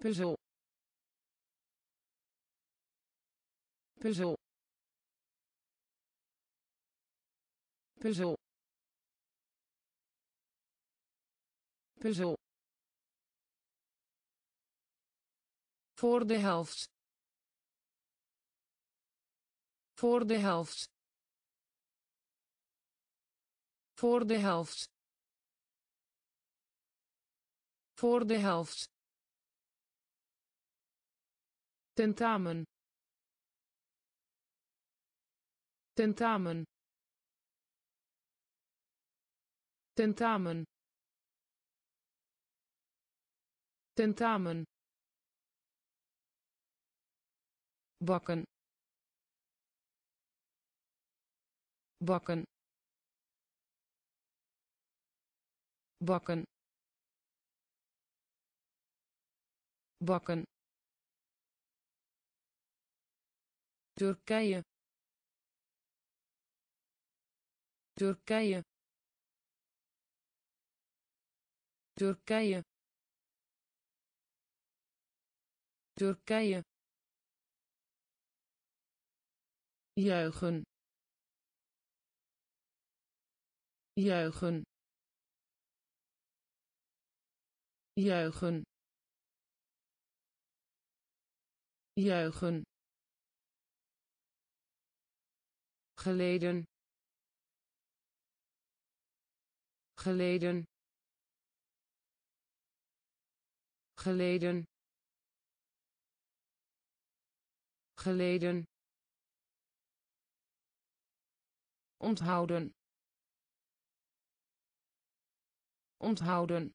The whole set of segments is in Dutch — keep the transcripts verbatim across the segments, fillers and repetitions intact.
puzzel puzzel puzzel puzzel voor de helft voor de helft voor de helft voor de helft tentamen tentamen tentamen tentamen bakken bakken bakken bakken Turkije Turkije Turkije Turkije juichen juichen juichen juichen geleden geleden geleden geleden onthouden onthouden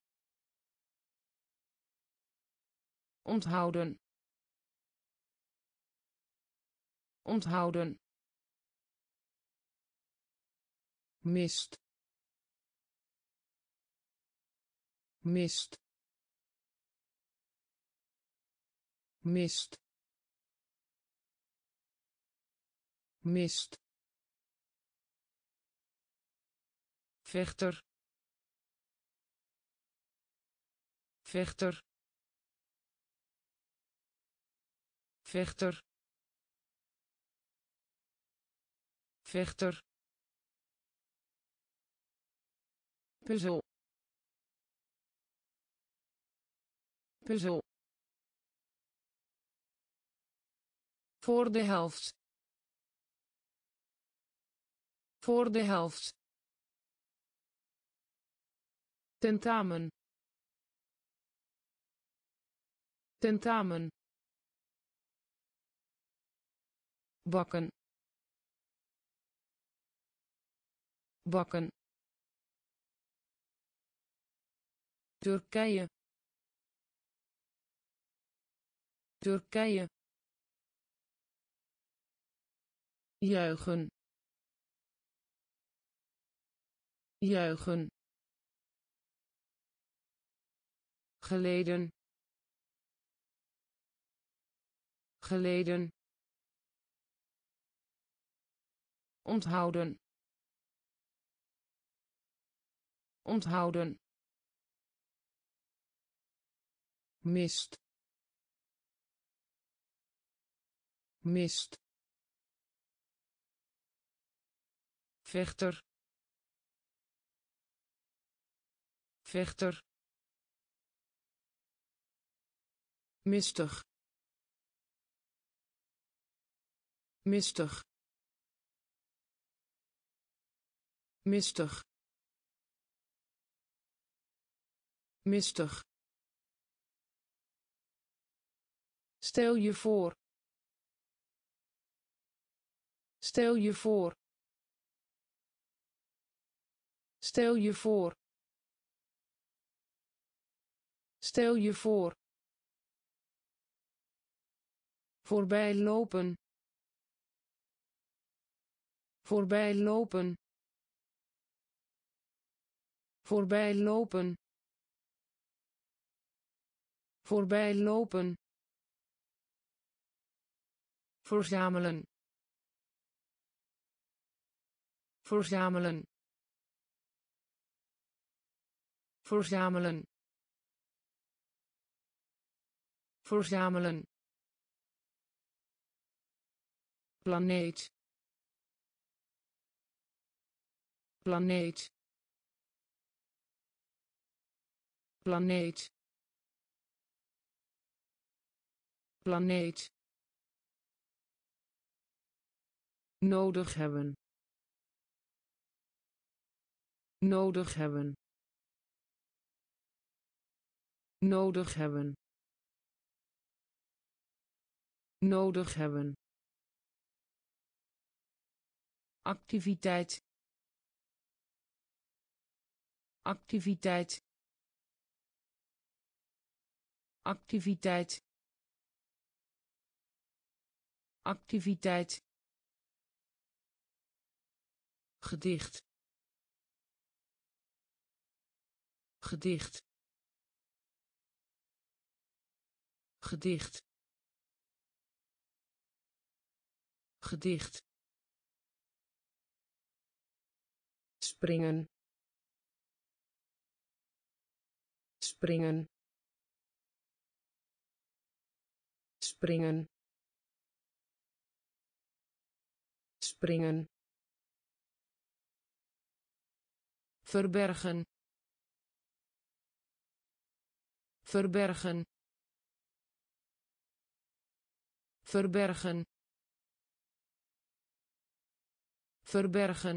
onthouden onthouden mist mist mist mist vechter vechter vechter vechter puzzel puzzel voor de helft voor de helft tentamen tentamen bakken bakken Turkije Turkije juichen juichen geleden geleden onthouden onthouden mist mist vechter vechter mistig mistig mistig mistig stel je voor stel je voor stel je voor stel je voor voorbij lopen voorbij lopen voorbij lopen voorbij lopen verzamelen verzamelen verzamelen verzamelen planeet planeet planeet planeet nodig hebben nodig hebben nodig hebben nodig hebben activiteit activiteit activiteit activiteit gedicht gedicht gedicht gedicht springen springen springen springen verbergen verbergen verbergen verbergen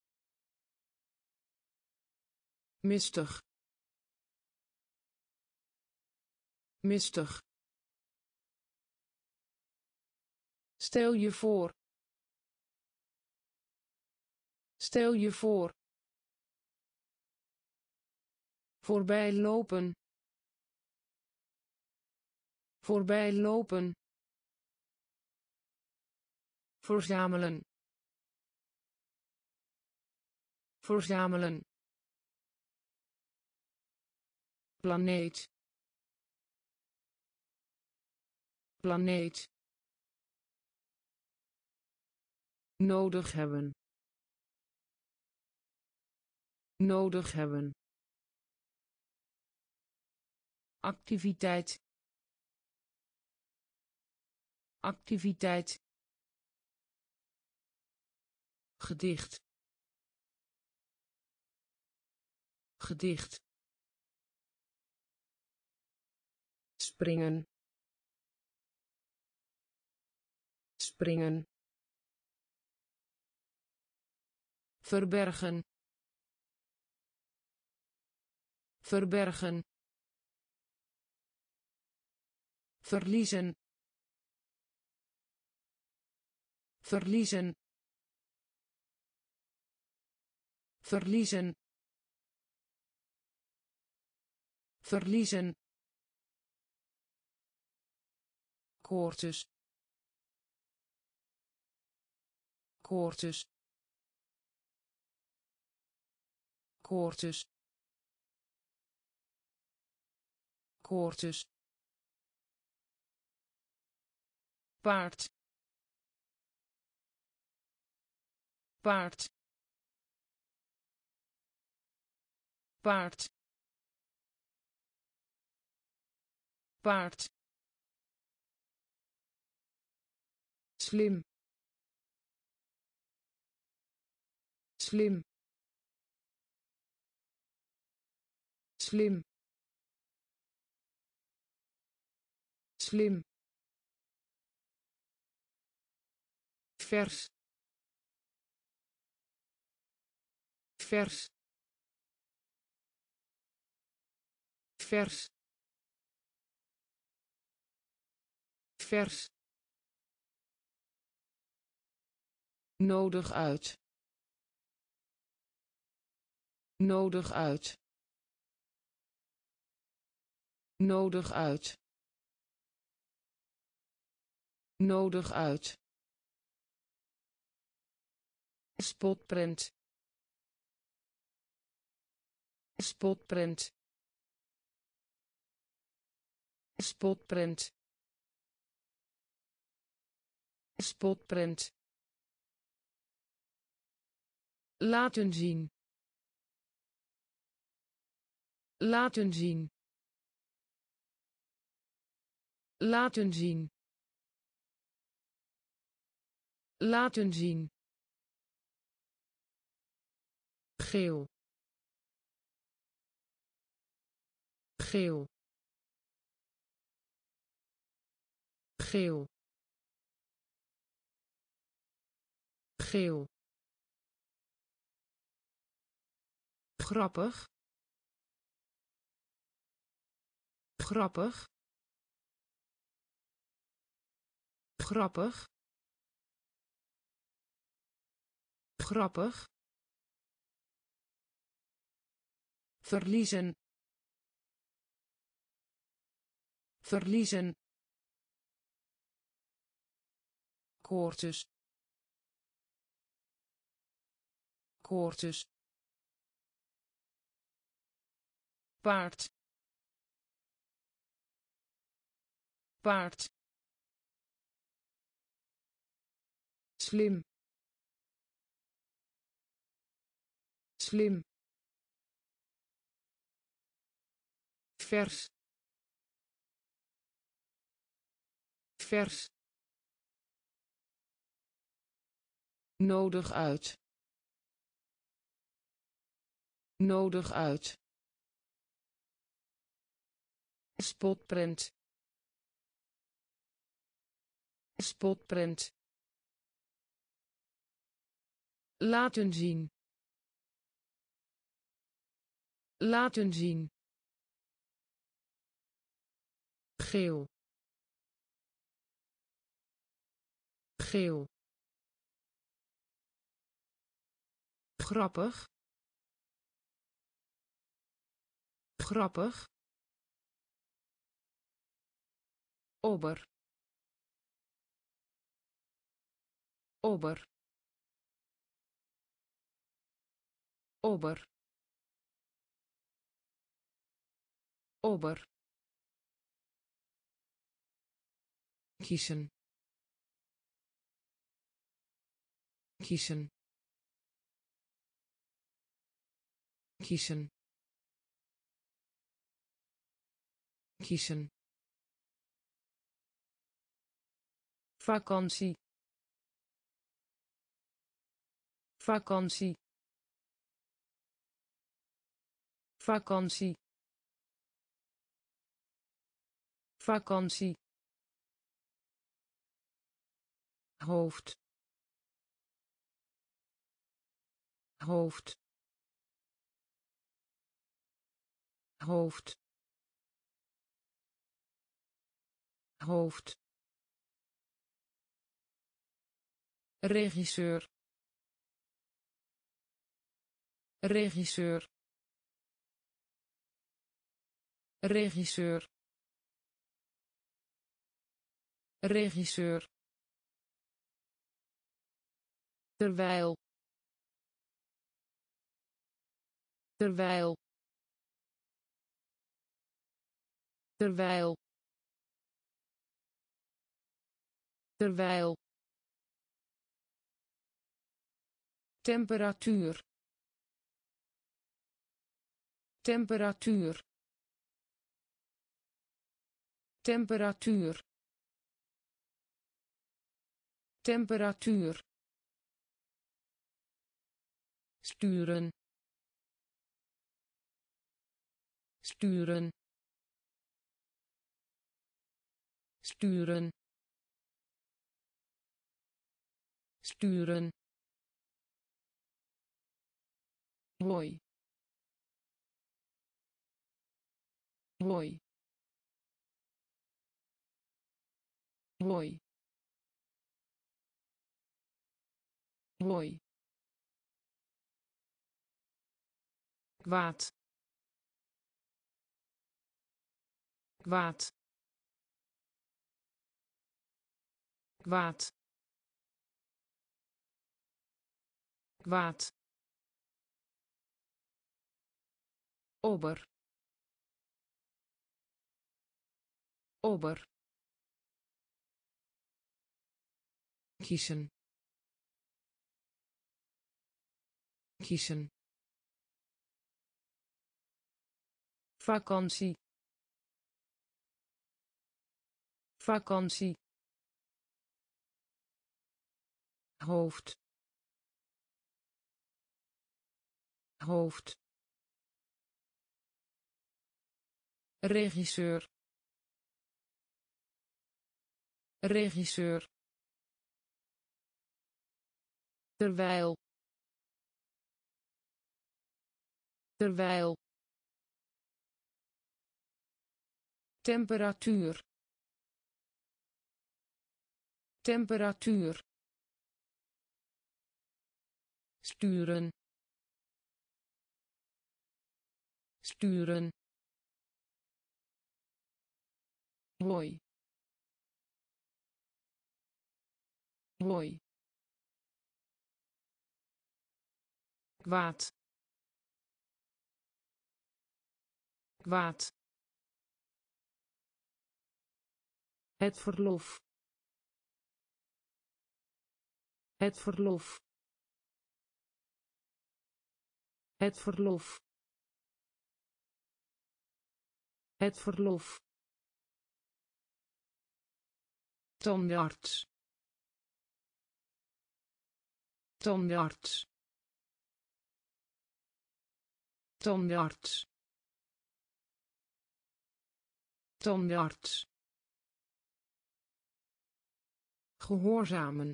mistig mistig stel je voor stel je voor voorbij lopen voorbij lopen verzamelen verzamelen planeet planeet nodig hebben nodig hebben activiteit activiteit gedicht gedicht springen springen verbergen verbergen verliezen verliezen verliezen verliezen koortjes koortjes koortjes koortjes paard paard paard paard slim slim slim slim vers vers vers vers nodig uit nodig uit nodig uit nodig uit spotprint spotprint spotprint spotprint laten zien laten zien Laten zien. Laten zien. Geel. Geel. Geel. Geel. Grappig. Grappig. Grappig. Grappig. Verliezen. Verliezen. Koortjes. Koortjes. Paard. Paard. Slim. Slim. Vers. Vers. Nodig uit. Nodig uit. Spotprint. Spotprint. Laten zien. Laten zien. Geel. Geel. Grappig. Grappig. Ober. Ober. Ober. Ober. Kiezen. Kiezen. Kiezen. Kiezen. Vakantie. Vakantie. Vakantie. Vakantie. Hoofd. Hoofd. Hoofd. Hoofd. Regisseur. Regisseur. Regisseur. Regisseur. Terwijl. Terwijl. Terwijl. Terwijl. Temperatuur. Temperatuur. Temperatuur. Temperatuur. Sturen. Sturen. Sturen. Sturen. Hoi. Hoi. Hoi. Hoi. Kwaad. Kwaad. Kwaad. Kwaad. Ober. Ober. Kiezen. Kiezen. Vakantie. vakantie, hoofd, hoofd, regisseur, regisseur, terwijl, terwijl, temperatuur, temperatuur, sturen, sturen, hoi, hoi, kwaad, kwaad, het verlof, het verlof, het verlof, het verlof, tandarts, tandarts, tandarts, tandarts, gehoorzamen,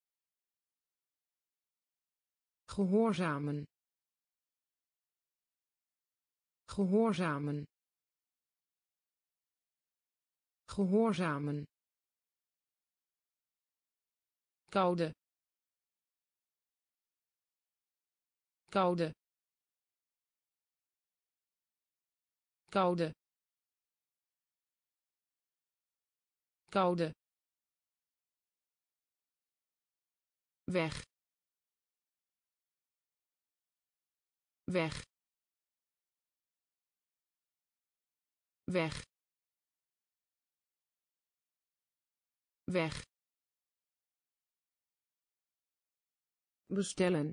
gehoorzamen, gehoorzamen, gehoorzamen, koude, koude, koude, koude, weg, weg, weg, weg, bestellen,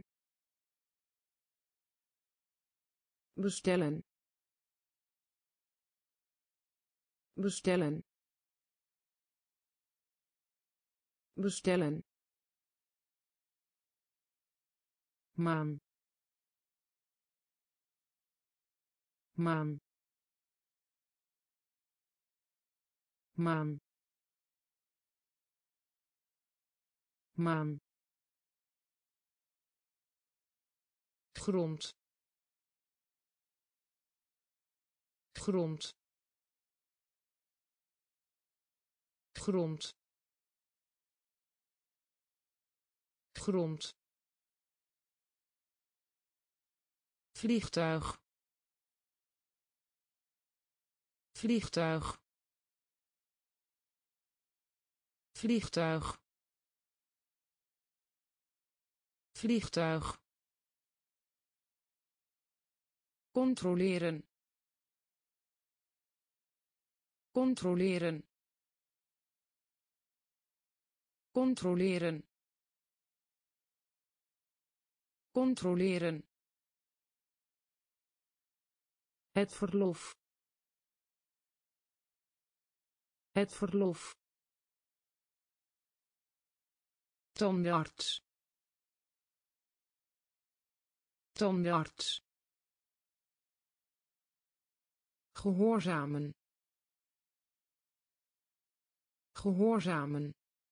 bestellen, bestellen, bestellen, maan, maan, maan, maan, grond, grond, grond, grond, vliegtuig, vliegtuig, vliegtuig, vliegtuig, controleren, controleren, controleren, controleren, het verlof, het verlof, tandarts, tandarts, gehoorzamen, gehoorzamen,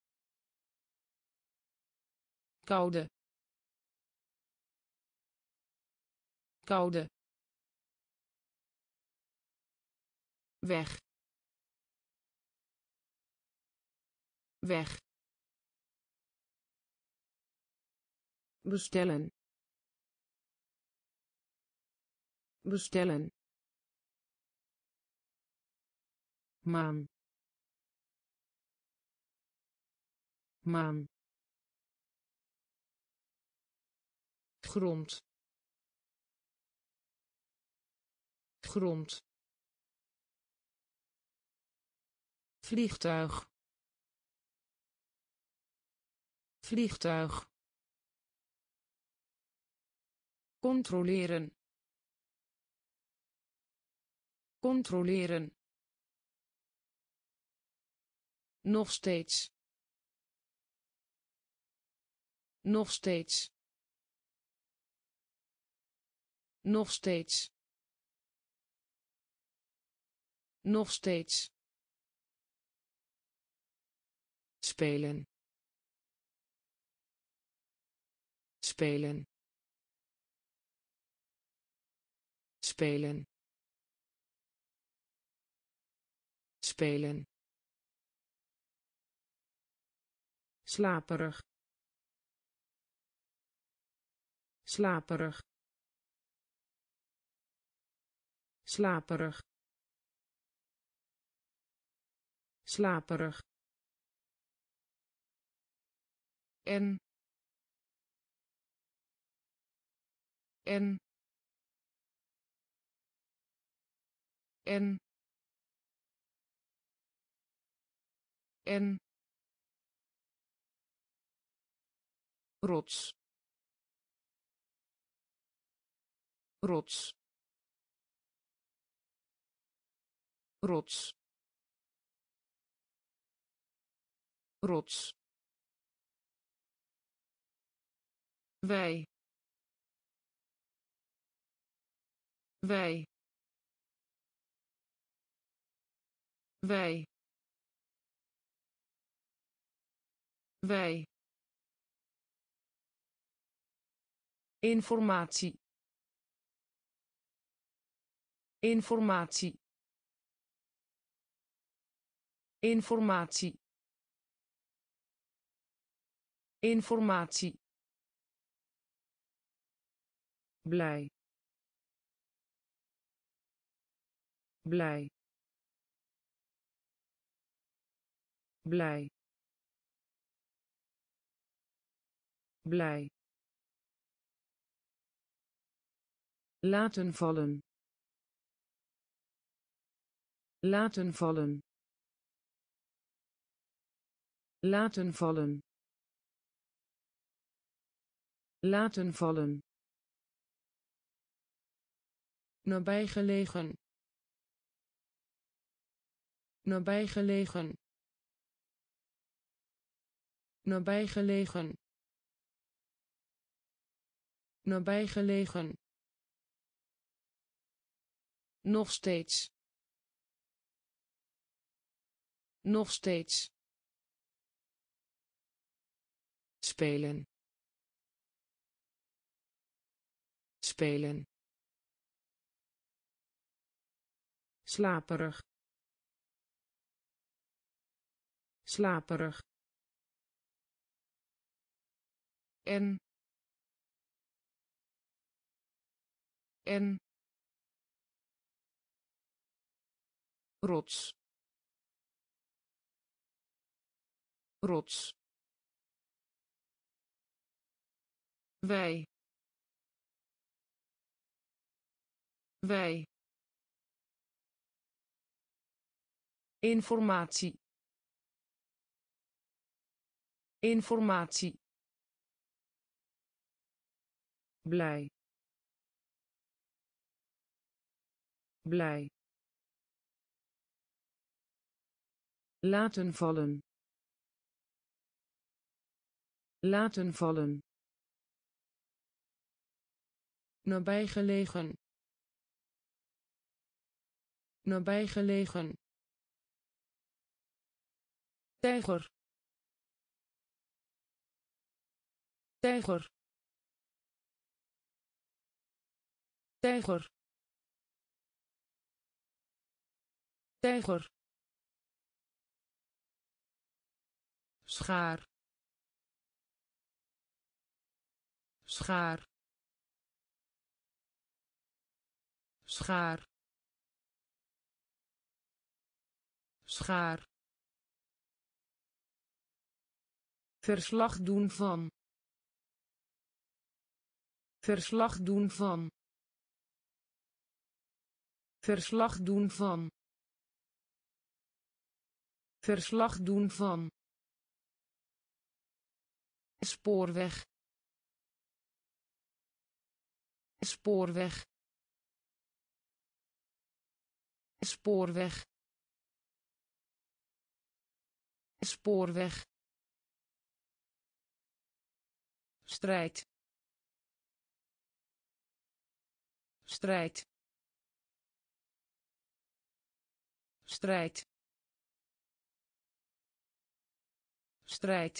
koude, koude, weg, weg, bestellen, bestellen, maan, maan, grond, grond, vliegtuig, vliegtuig, controleren, controleren, nog steeds, nog steeds, nog steeds, nog steeds, spelen, spelen, spelen, spelen, slaperig, slaperig, slaperig, slaperig, en en en en rots, rots, rots, rots, wij, wij, wij, wij, informatie, informatie, informatie, informatie, blij, blij, blij, blij, laten vallen, laten vallen, laten vallen, laten vallen, nabijgelegen, nabijgelegen, nabijgelegen, nabijgelegen, nog steeds, nog steeds, spelen, spelen, slaperig, slaperig, en en rots, rots, wij, wij, informatie, informatie, blij, blij, laten vallen, laten vallen, nabijgelegen, nabijgelegen, tijger, tijger, tijger, tijger, schaar, schaar, schaar, schaar, verslag doen van, verslag doen van, verslag doen van, verslag doen van, spoorweg, spoorweg, spoorweg, spoorweg, strijd, strijd, strijd, strijd,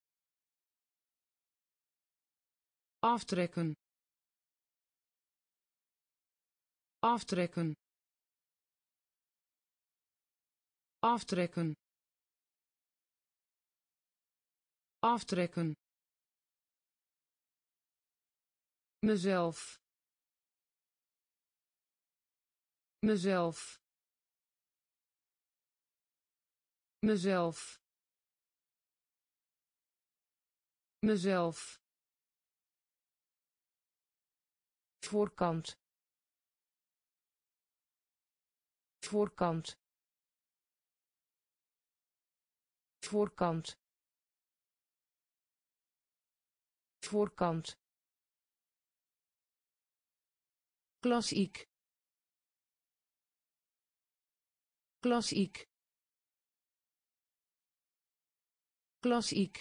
aftrekken, aftrekken, aftrekken, aftrekken, mezelf, mezelf, mezelf, mezelf, voorkant, voorkant, voorkant, voorkant, klassiek, klassiek, klassiek,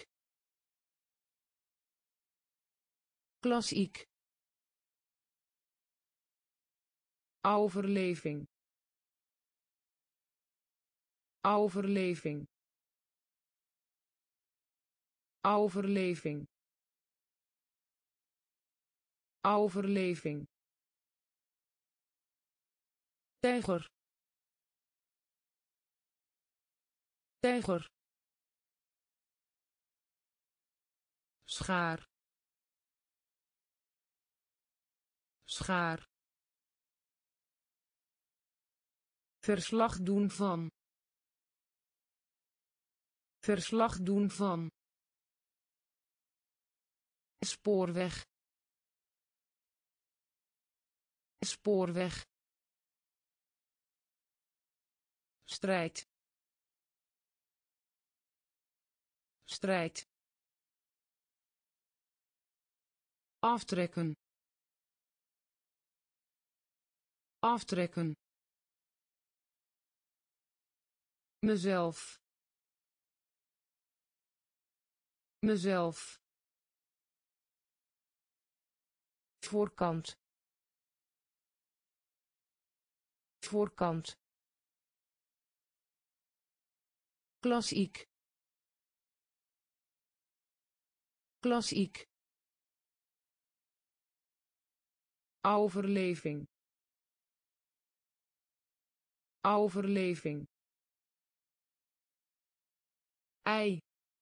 klassiek, overleving, overleving, overleving, overleving, tijger, tijger, schaar, schaar, verslag doen van, verslag doen van, spoorweg, spoorweg, strijd, strijd, aftrekken, aftrekken, mezelf, mezelf, voorkant, voorkant, klassiek, klassiek, overleving, overleving, ei,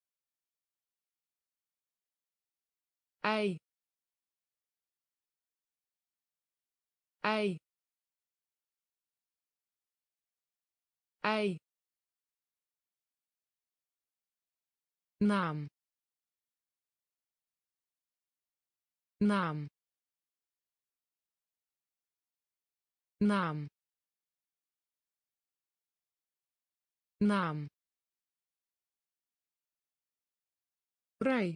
ei, ei, ei, naam, naam, naam, naam, vrij,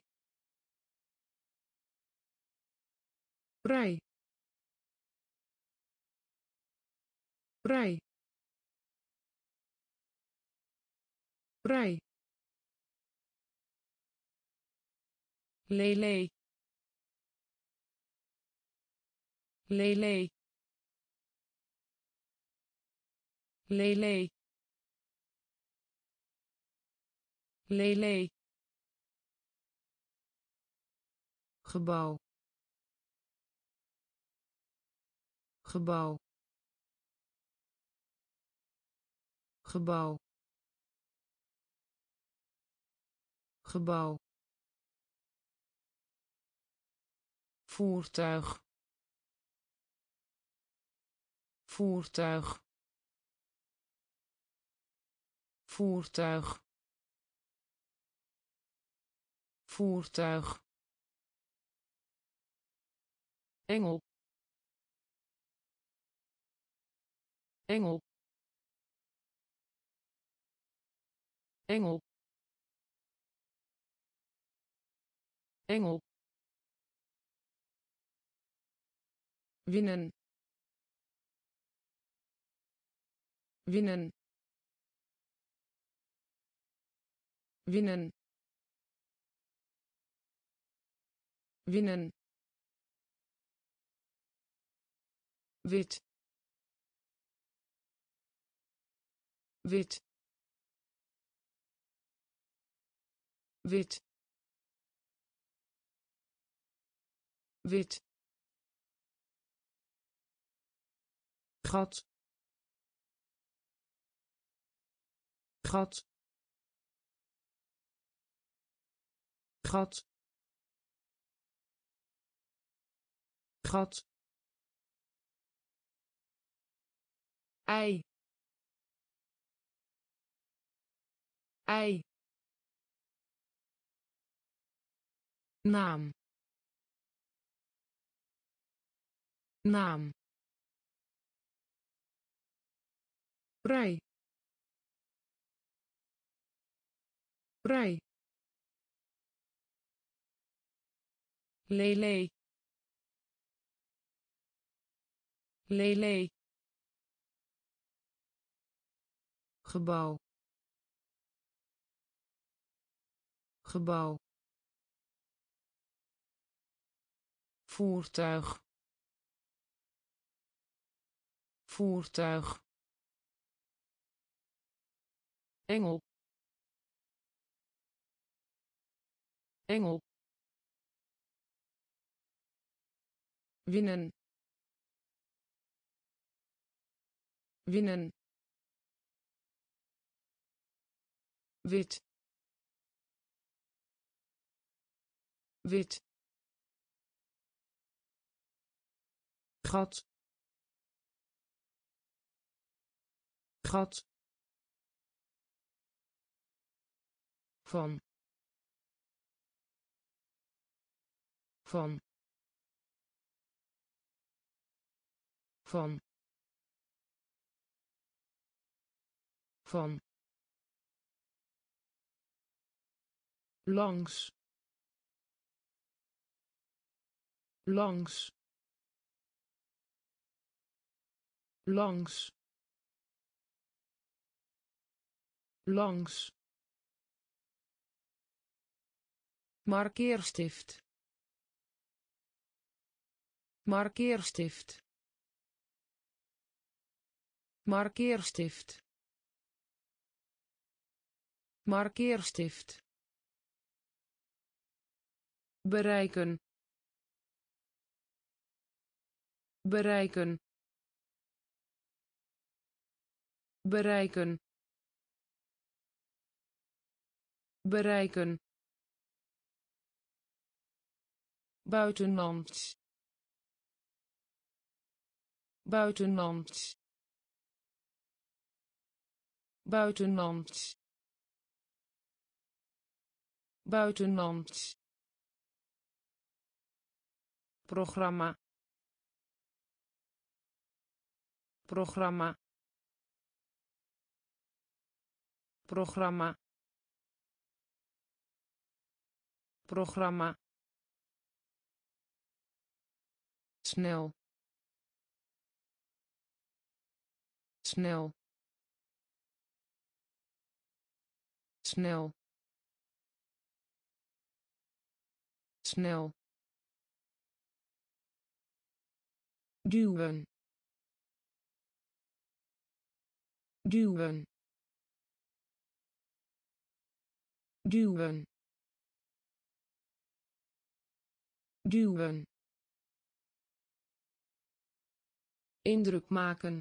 vrij, vrij, vrij, lele, lele, lele, lele, gebouw, gebouw, gebouw, gebouw, voertuig, voertuig, voertuig, voertuig, engel, engel, engel, engel, winnen, winnen, winnen winnen wit wit wit wit gat gat gat gat ei ei naam naam vrij vrij lele lele gebouw gebouw voertuig voertuig engel engel winnen winnen wit wit gat gat van van van van langs langs langs langs markeerstift markeerstift markeerstift markeerstift bereiken bereiken bereiken bereiken buitenland buitenland buitenland buitenland programma programma programma programma snel snel snel snel duwen duwen duwen duwen indruk maken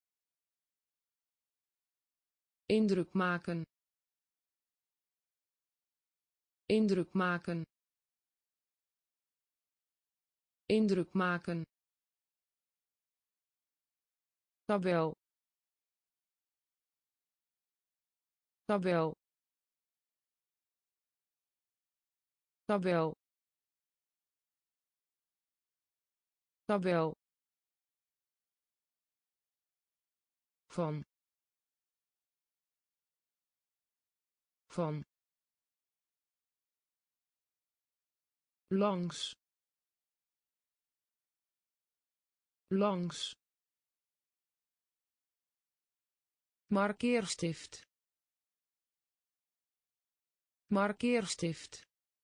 indruk maken indruk maken indruk maken tabel tabel tabel tabel van van langs langs markeerstift markeerstift,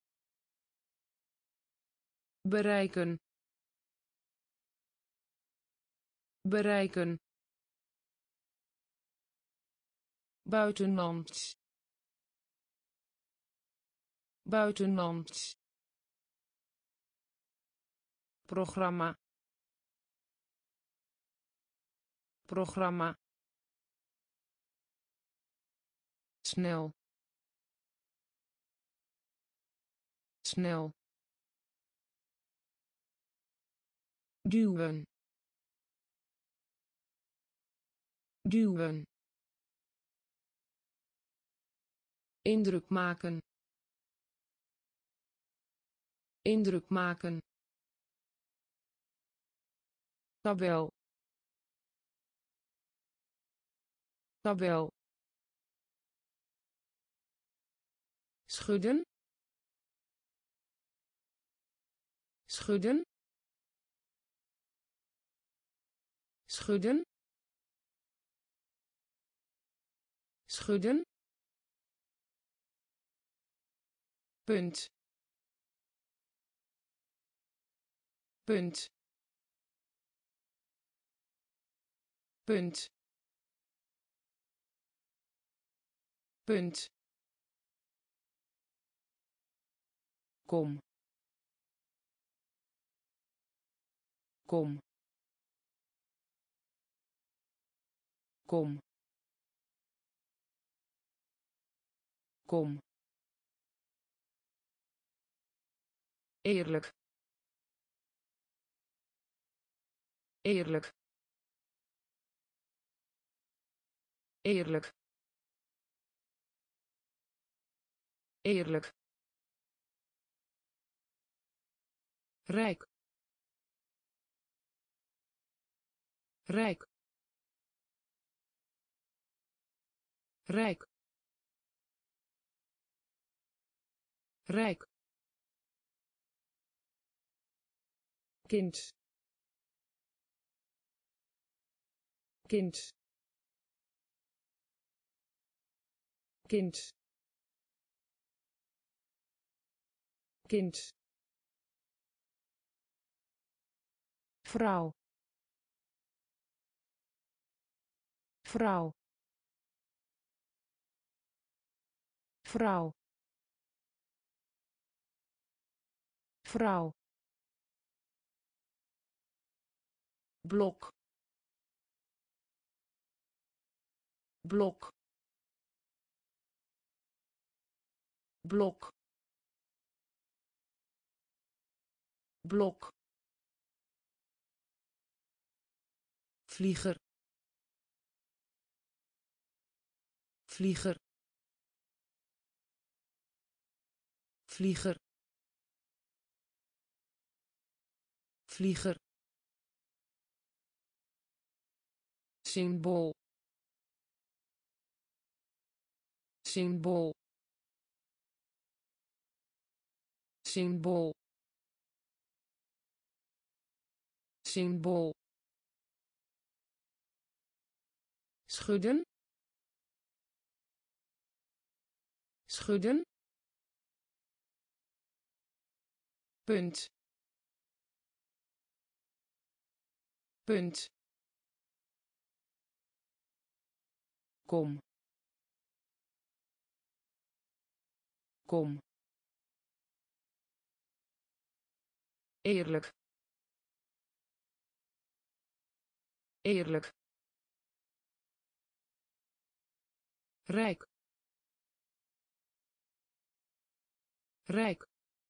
bereiken, bereiken, buitenlands, buitenlands, programma, programma, snel, snel, duwen, duwen, indruk maken, indruk maken, tabel, tabel, schudden, schudden, schudden, schudden, punt, punt, punt, punt, kom, kom, kom, kom, eerlijk, eerlijk, eerlijk, eerlijk, rijk, rijk, rijk, rijk, kind, kind, kind, kind, vrouw, vrouw, vrouw, vrouw, blok, blok, blok, blok, vlieger, vlieger, vlieger, vlieger, symbool, symbool, symbool, symbool, schudden, schudden, punt, punt, kom, kom, eerlijk, eerlijk, rijk, rijk,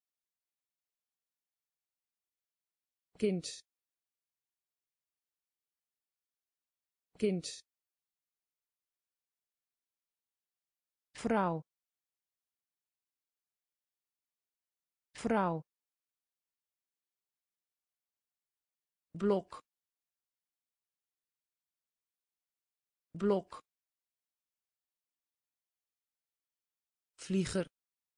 kind, kind, vrouw, vrouw, blok, blok, vlieger,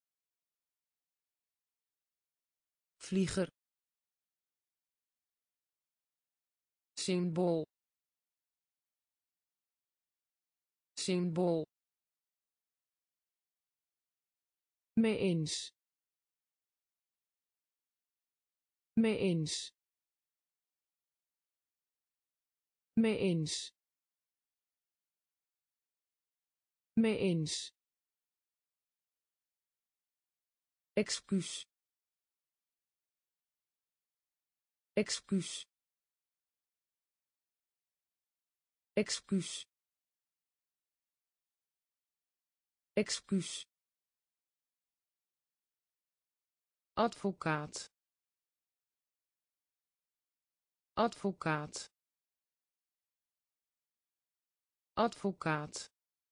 vlieger, symbool, symbool, Mee eens. Mee eens. Mee eens. Mee eens. Excuus. Excuus. Excuus. Excuus. Advocaat. Advocaat. Advocaat.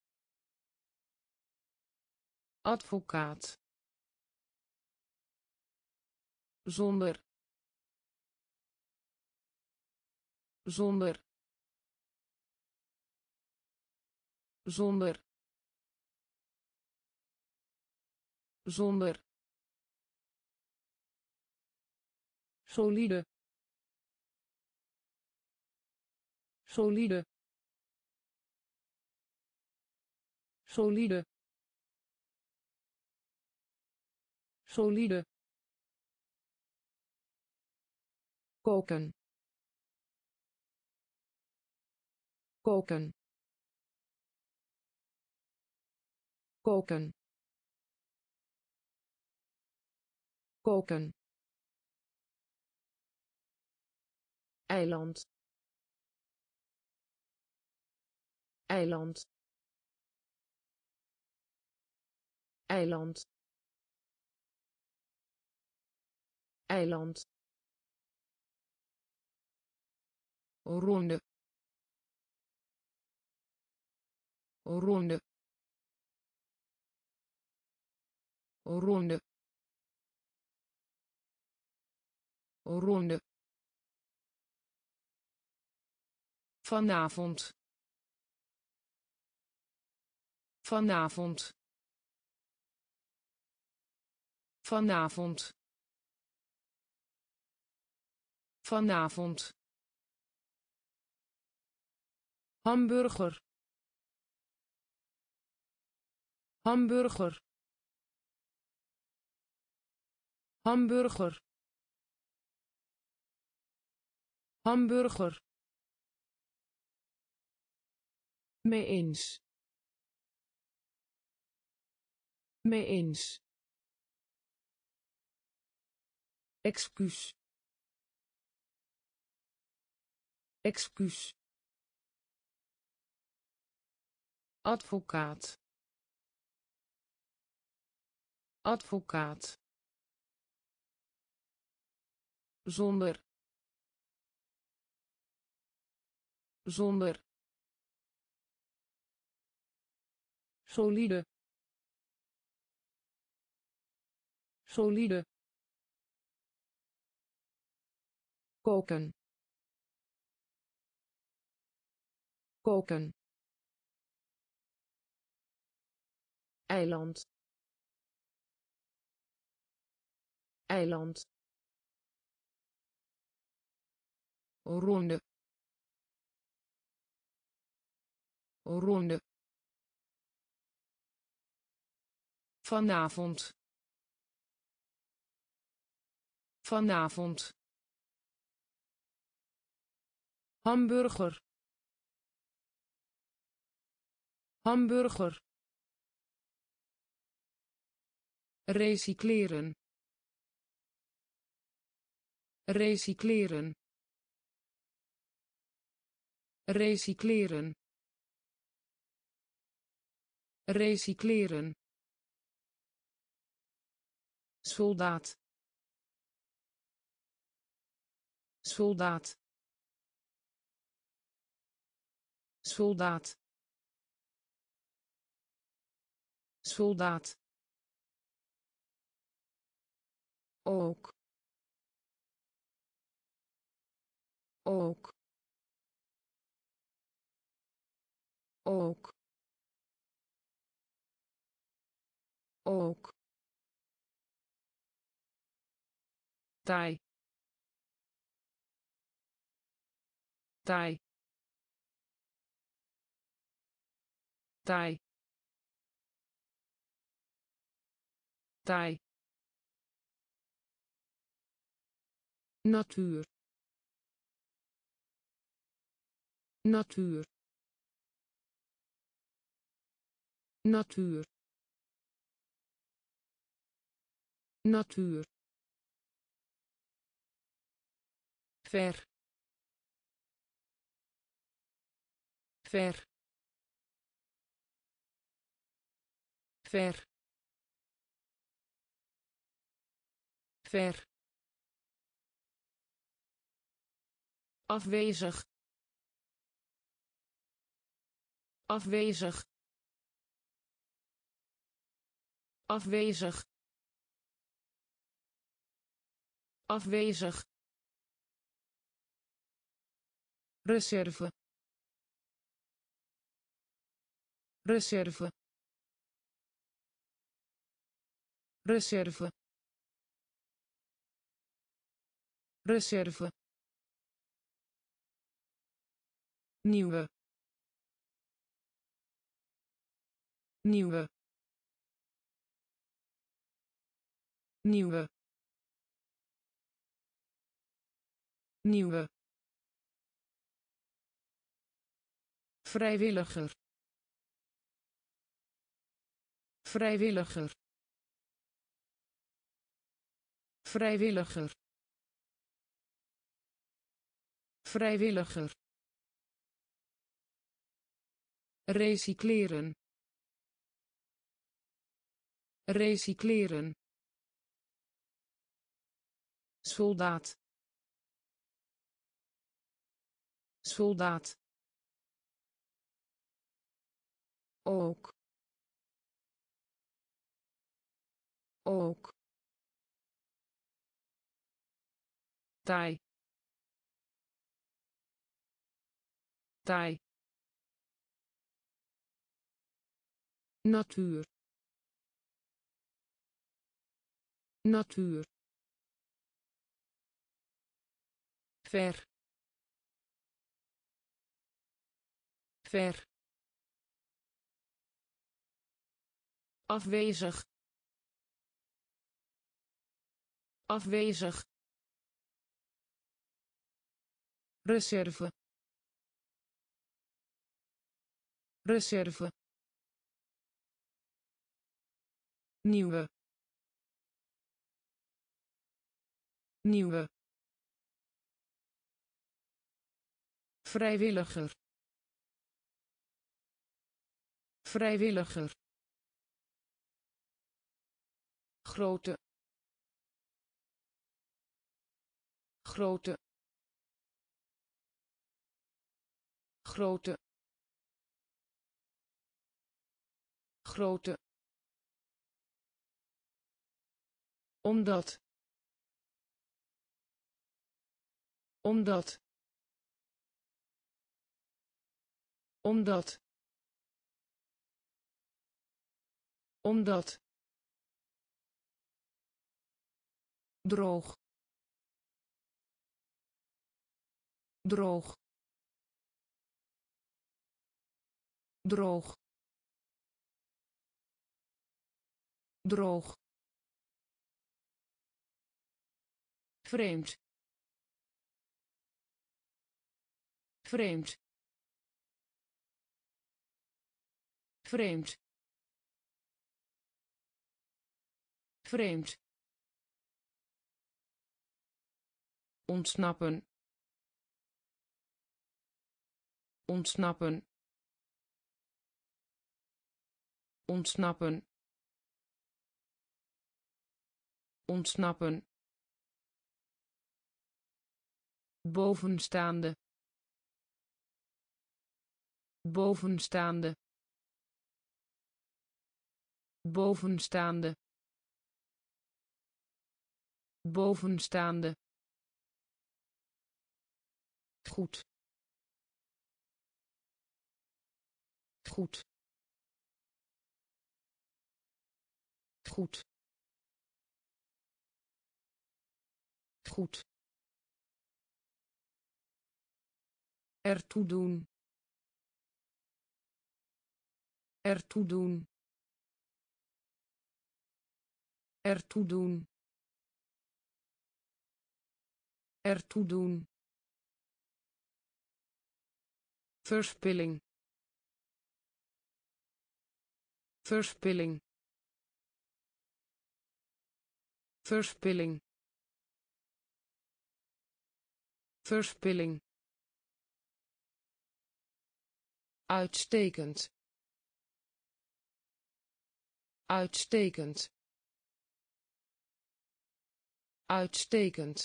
Advocaat. Zonder. Zonder. Zonder. Zonder. Solide. Solide. Solide. Solide. Koken. Koken. Koken. Koken. Eiland. Eiland. Eiland. Eiland. Ronde. Ronde. Ronde. Ronde. Vanavond. Vanavond. Vanavond. Vanavond. Hamburger. Hamburger. Hamburger. Hamburger. Mee eens. Mee eens. Excuus. Excuus. Advocaat. Advocaat. Zonder. Zonder. Solide. Solide. Koken. Koken. Eiland. Eiland. Ronde. Ronde. Vanavond. Vanavond. Hamburger. Hamburger. Recycleren. Recycleren. Recycleren. Recycleren. Soldaat. Soldaat. Soldaat. Soldaat. Ook. Ook. Ook. Ook. Taai. Taai. Taai. taai, natuur, natuur, natuur, natuur, ver, ver, ver, ver, afwezig, afwezig, afwezig, afwezig, reserve, reserve, reserve, reserve, nieuwe, nieuwe, nieuwe, nieuwe, vrijwilliger, vrijwilliger, vrijwilliger, vrijwilliger, recycleren, recycleren, soldaat, soldaat, ook, ook, taai, taai, natuur, natuur, ver, ver, afwezig, afwezig, reserve, reserve, nieuwe, nieuwe, vrijwilliger, vrijwilliger, grote, grote, grote, grote, omdat, omdat, omdat, omdat, droog, droog, droog, droog, vreemd, vreemd, vreemd, vreemd, ontsnappen, ontsnappen, ontsnappen, ontsnappen, bovenstaande, bovenstaande, bovenstaande, bovenstaande, goed, goed, goed, goed, ertoe doen, ertoe doen, Ertoe doen. Ertoe doen. Verspilling. Verspilling. Verspilling. Verspilling. Uitstekend. Uitstekend. Uitstekend.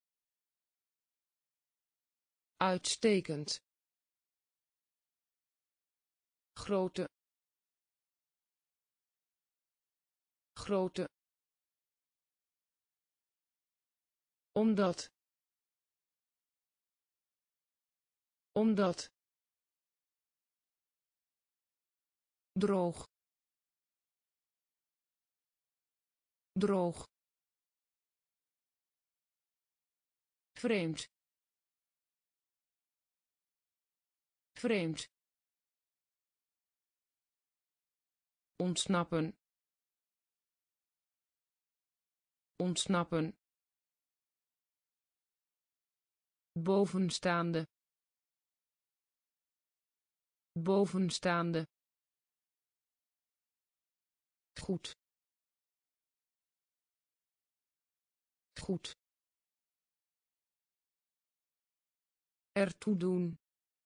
Uitstekend. Grote. Grote. Omdat. Omdat. Droog. Droog. Vreemd. Vreemd. Ontsnappen. Ontsnappen. Bovenstaande. Bovenstaande. Goed. Goed. Ertoe doen.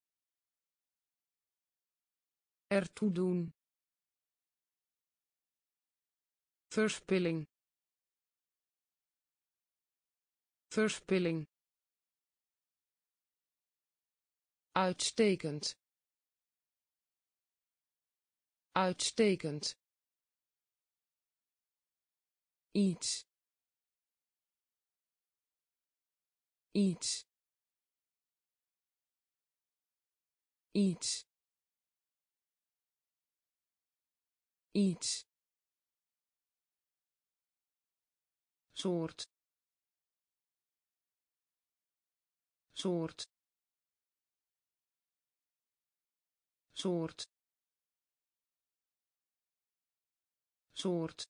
Ertoe doen. Verspilling. Verspilling. Uitstekend. Uitstekend. Iets. Iets. Iets. Iets. Soort. Soort. Soort. Soort.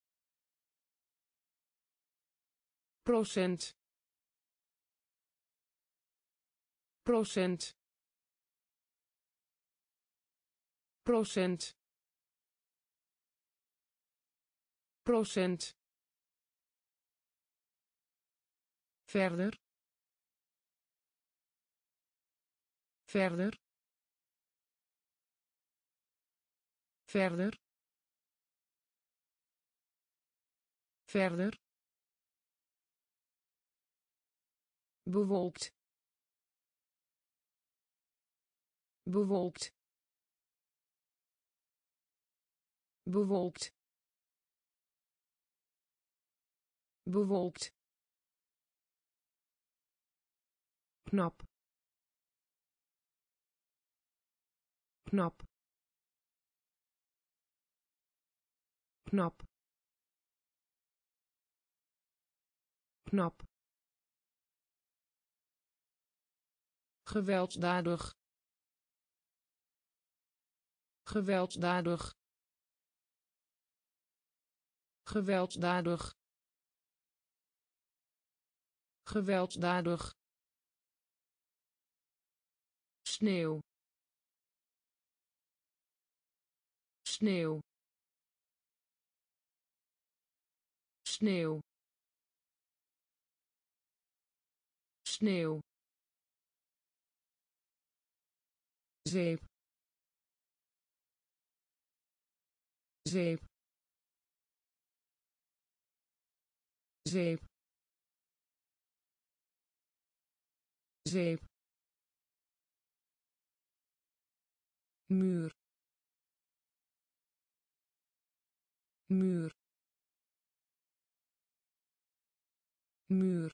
Procent. Procent. Procent. Procent. Verder. Verder. Verder. Verder. Bewolkt. Bewolkt. Bewolkt. Bewolkt. Knap. Knap. Knap. Knap. Gewelddadig. Gewelddadig. Gewelddadig. Gewelddadig. Sneeuw. Sneeuw. Sneeuw. Sneeuw. Zeep. Zeep. Zeep. Zeep. Muur. Muur. Muur.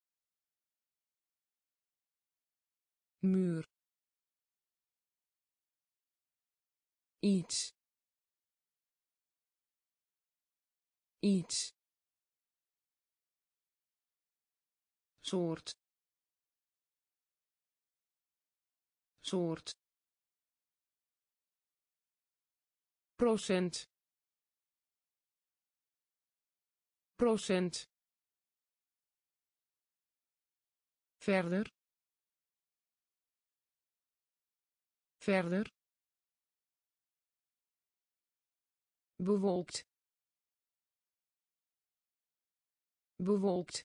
Muur. Iets. Iets. Soort. Soort. Procent. procent verder verder bewolkt bewolkt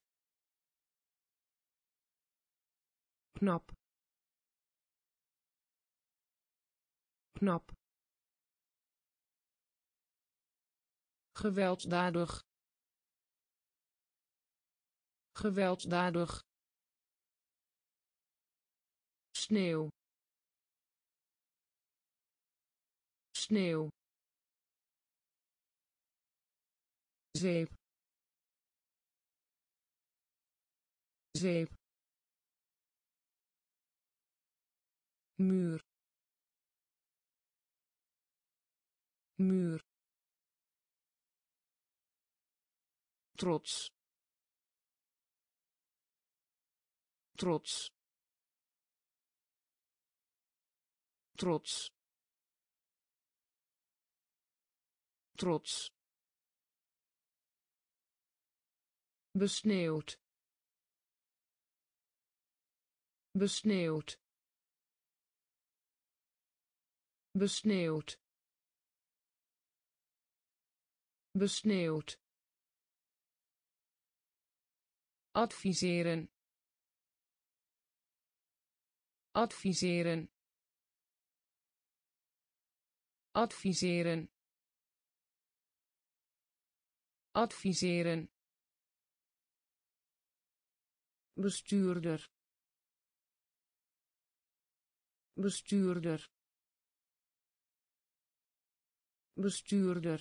knap knap gewelddadig gewelddadig sneeuw sneeuw zeep zeep muur muur trots trots trots trots besneeuwd besneeuwd besneeuwd besneeuwd adviseren adviseren adviseren adviseren bestuurder bestuurder bestuurder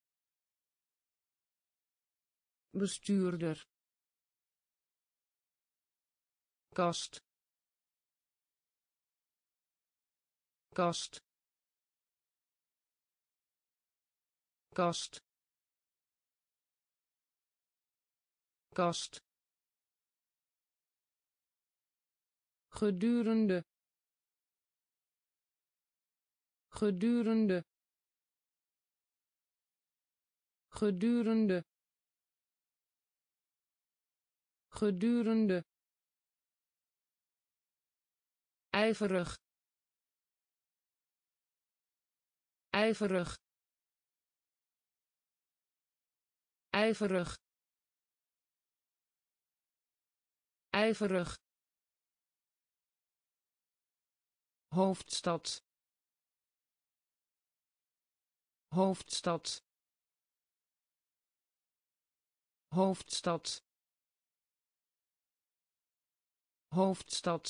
bestuurder kast kast kast kast gedurende gedurende gedurende gedurende ijverig ijverig ijverig ijverig hoofdstad hoofdstad hoofdstad hoofdstad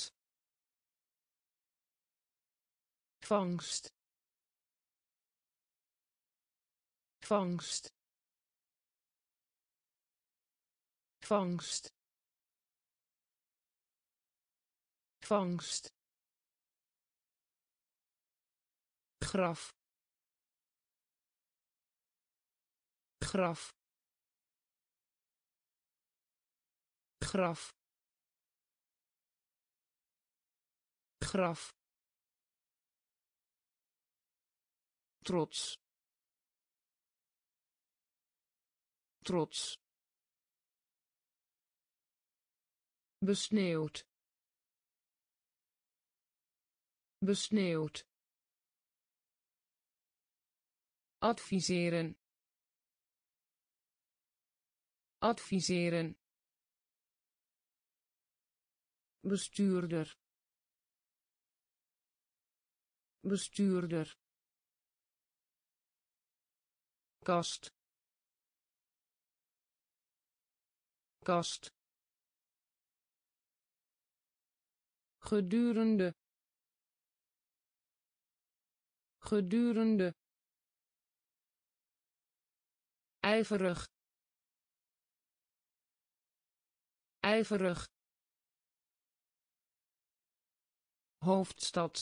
vangst vangst vangst vangst graf graf graf graf trots trots besneeuwd besneeuwd adviseren adviseren bestuurder bestuurder kast kast gedurende gedurende ijverig ijverig hoofdstad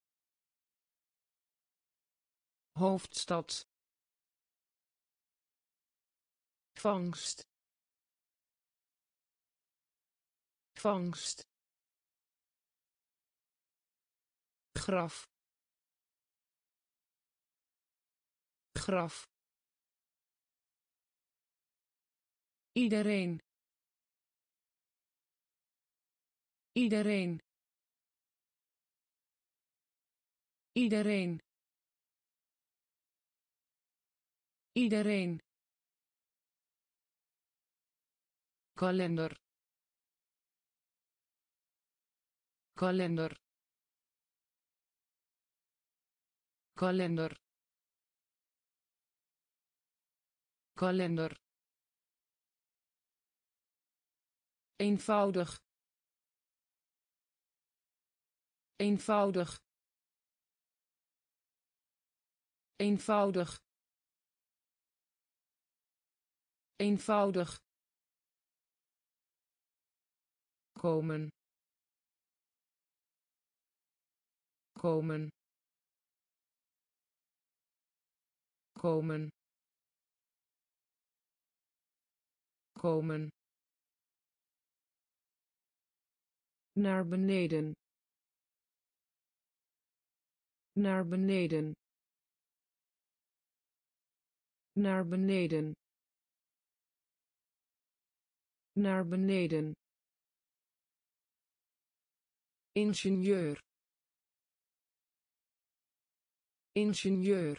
hoofdstad vangst vangst graf graf Iedereen. Iedereen. Iedereen. Iedereen. Kalender. Kalender. Kalender. Kalender. Eenvoudig. Eenvoudig. Eenvoudig. Eenvoudig. Komen. Komen. Komen. Komen. Naar beneden. Naar beneden. Naar beneden. Naar beneden. Ingenieur. Ingenieur.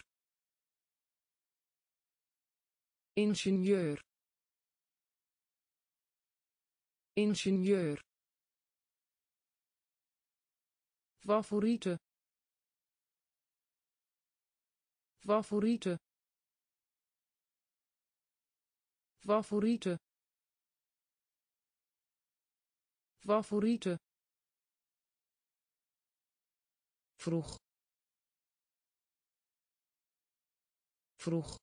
Ingenieur. Ingenieur. Favoriete. Favoriete. Favoriete. Favoriete. Vroeg. Vroeg.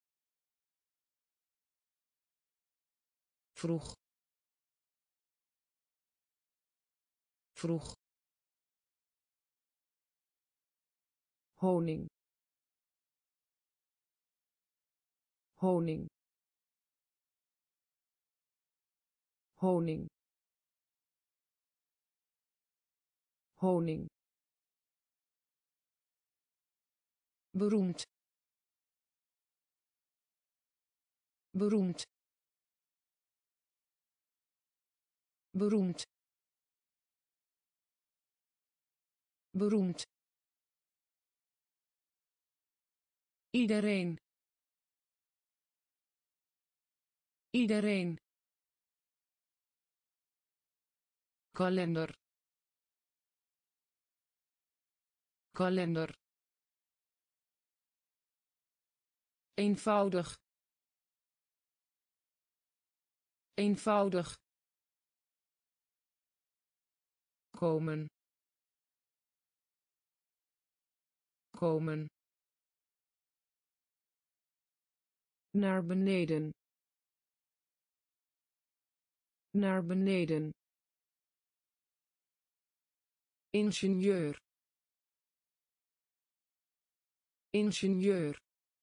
Vroeg. Vroeg. Honing. Honing. Honing. Honing. Beroemd. Beroemd. Beroemd. Beroemd. Iedereen. Iedereen. Kalender. Kalender. Eenvoudig. Eenvoudig. Komen. Komen. Naar beneden. Naar beneden. Ingenieur. Ingenieur.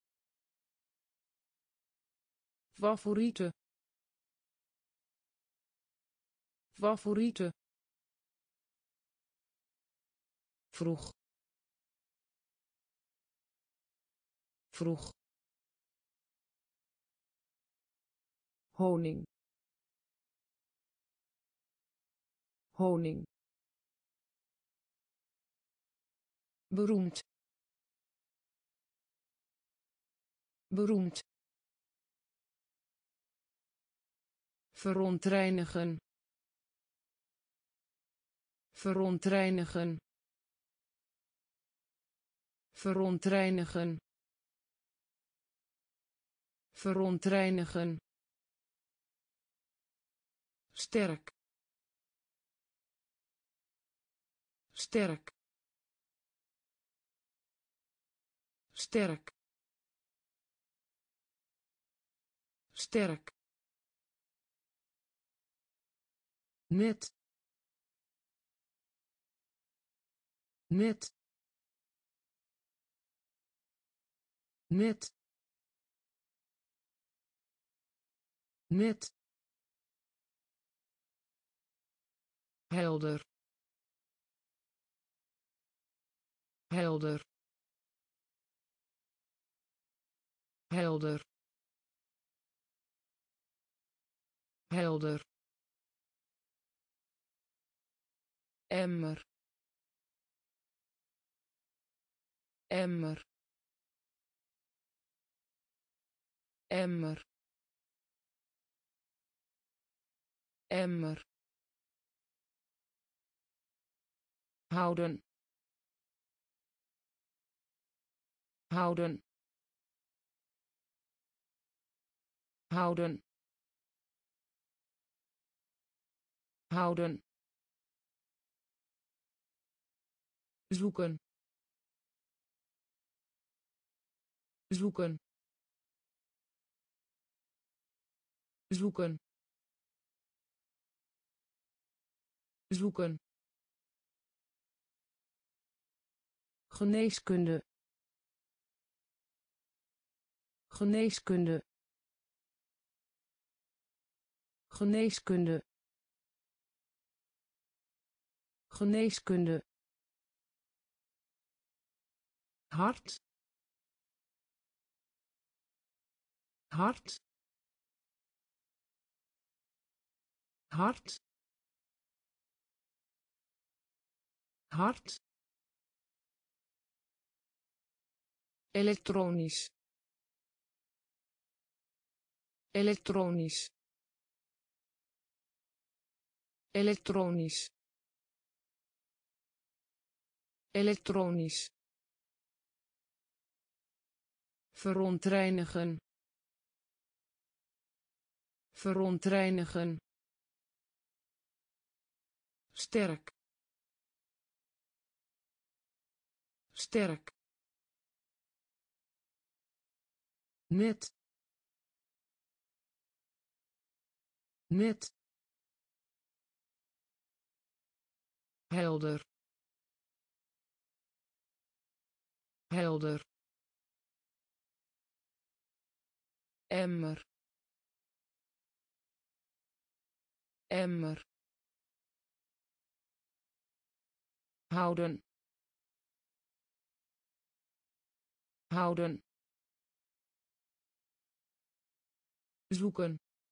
Favoriete. Favoriete. Vroeg. Vroeg. Honing. Honing. Beroemd. Beroemd. Verontreinigen. Verontreinigen. Verontreinigen. Verontreinigen. Sterk. Sterk. Sterk. Sterk. Net. Net. Net. Net. Helder. Helder. Helder. helder, emmer, emmer, emmer, emmer, houden, houden, houden, houden, zoeken, zoeken, zoeken, zoeken, geneeskunde, geneeskunde, geneeskunde, geneeskunde, hart, hart, hart, hart, elektronisch, elektronisch, elektronisch, elektronisch, verontreinigen, verontreinigen, sterk, sterk, net, net, helder, helder, emmer, emmer, houden, houden, zoeken,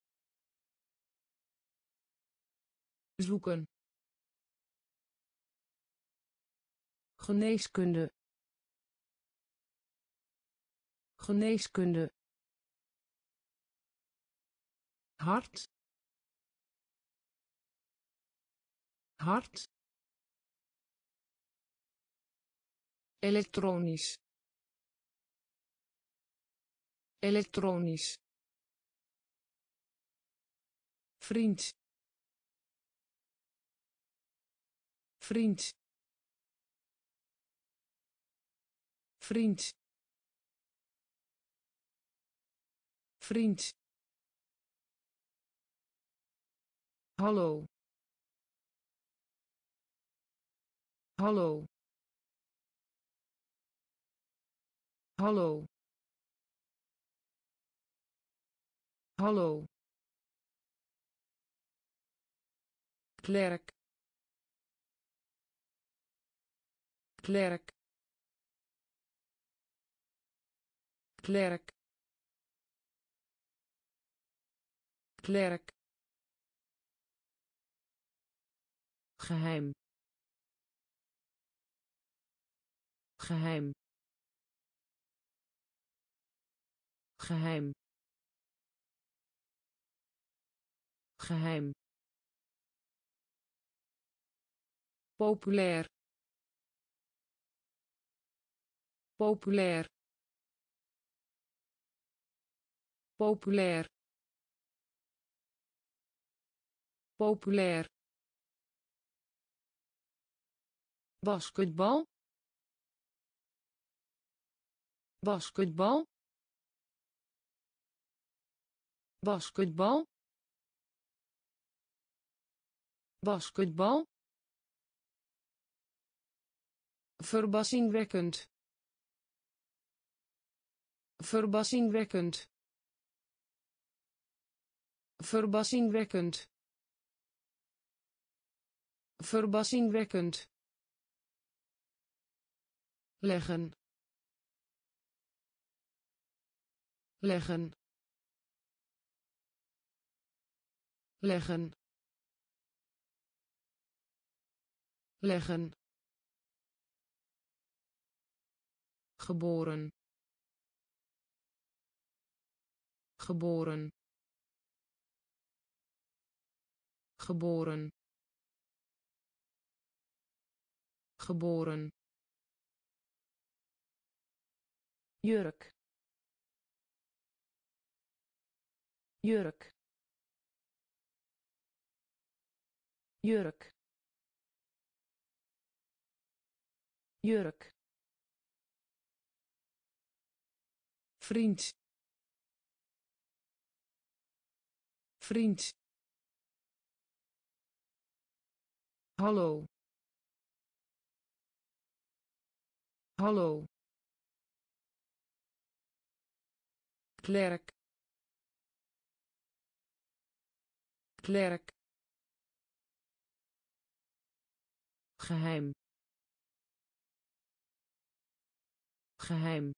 zoeken, geneeskunde, geneeskunde, hart, hart, elektronisch, elektronisch, vriend, vriend, vriend, vriend, hallo, hallo, hallo, hallo, klerk, klerk, klerk, klerk, geheim, geheim, geheim, geheim, populair, populair, populair, populair, basketbal, basketbal, basketbal, basketbal, verbazingwekkend, verbazingwekkend, verbazingwekkend, verbazingwekkend, leggen, leggen, leggen leggen geboren geboren geboren geboren jurk jurk jurk jurk vriend vriend hallo hallo klerk klerk geheim geheim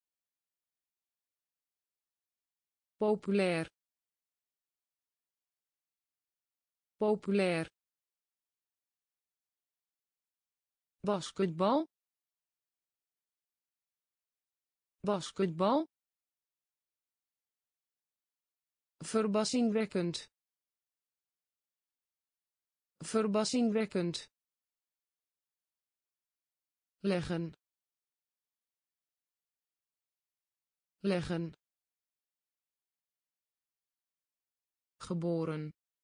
populair populair basketbal basketbal verbazingwekkend verbazingwekkend leggen leggen geboren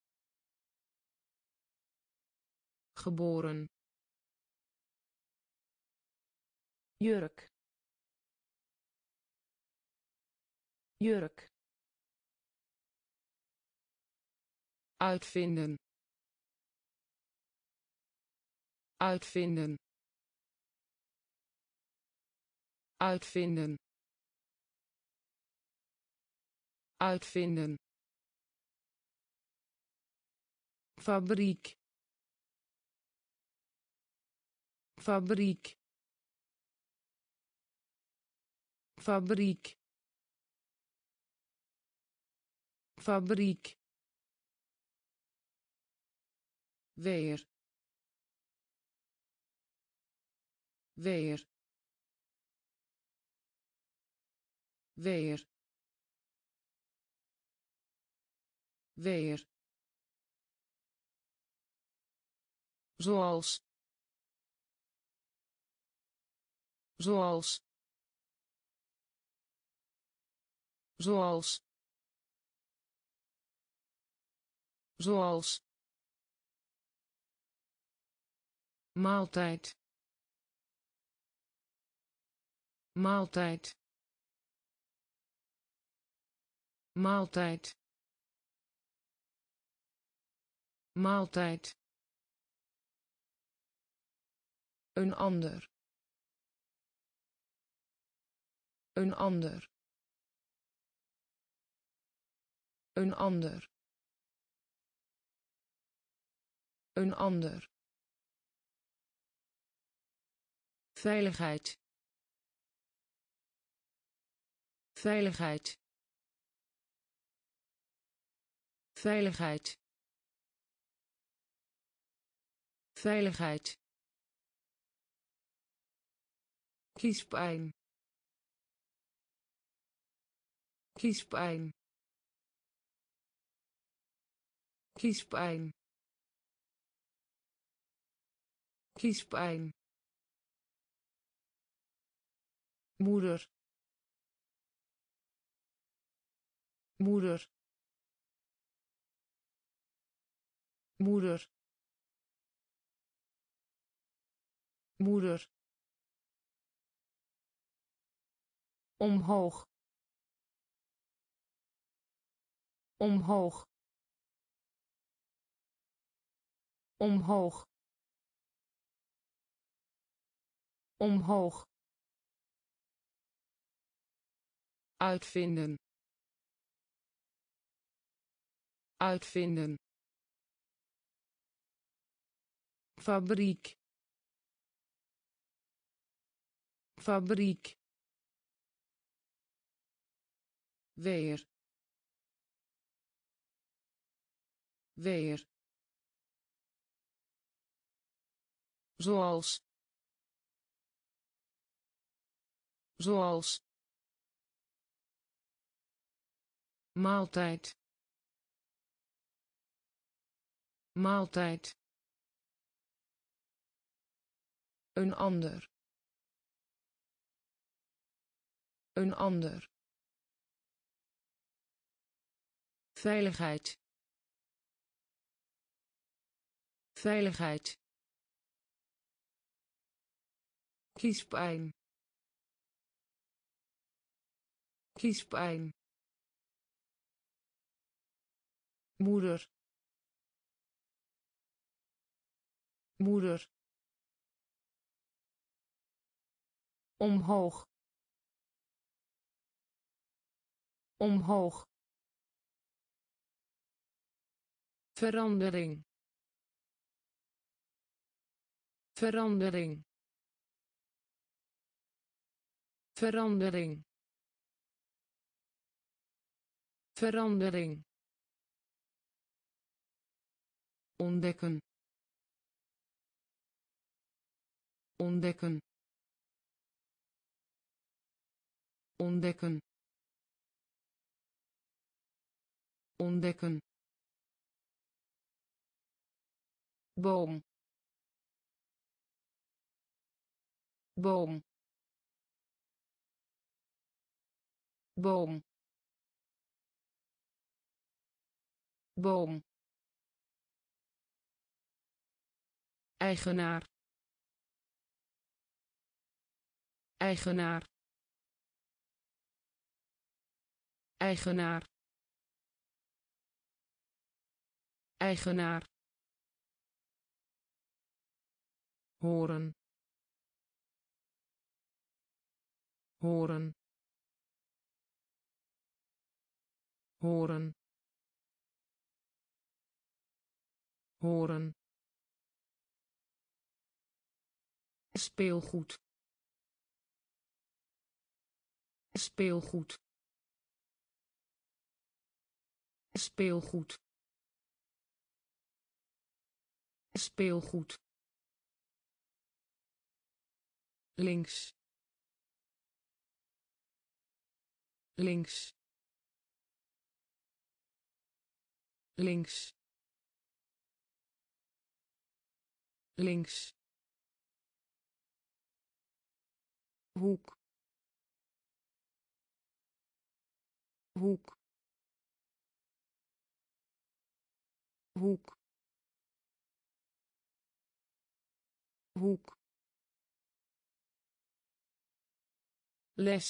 geboren jurk jurk uitvinden uitvinden uitvinden uitvinden fabriek fabriek fabriek fabriek weer weer weer weer zoals zoals zoals zoals maaltijd maaltijd maaltijd maaltijd een ander een ander een ander een ander veiligheid veiligheid veiligheid veiligheid kiespijn kiespijn kiespijn kiespijn moeder moeder moeder moeder omhoog omhoog omhoog omhoog uitvinden uitvinden fabriek fabriek weer weer, zoals, zoals, maaltijd, maaltijd, een ander, een ander, veiligheid, veiligheid, kiespijn, kiespijn, moeder, moeder, omhoog, omhoog, verandering, verandering, verandering, verandering, ontdekken, ontdekken, ontdekken, ontdekken, boom, boom, boom, boom, eigenaar, eigenaar, eigenaar, eigenaar, horen, horen, horen, horen, speelgoed, speelgoed, speelgoed, speelgoed, links, links, links, links, hoek, hoek, hoek, hoek, les,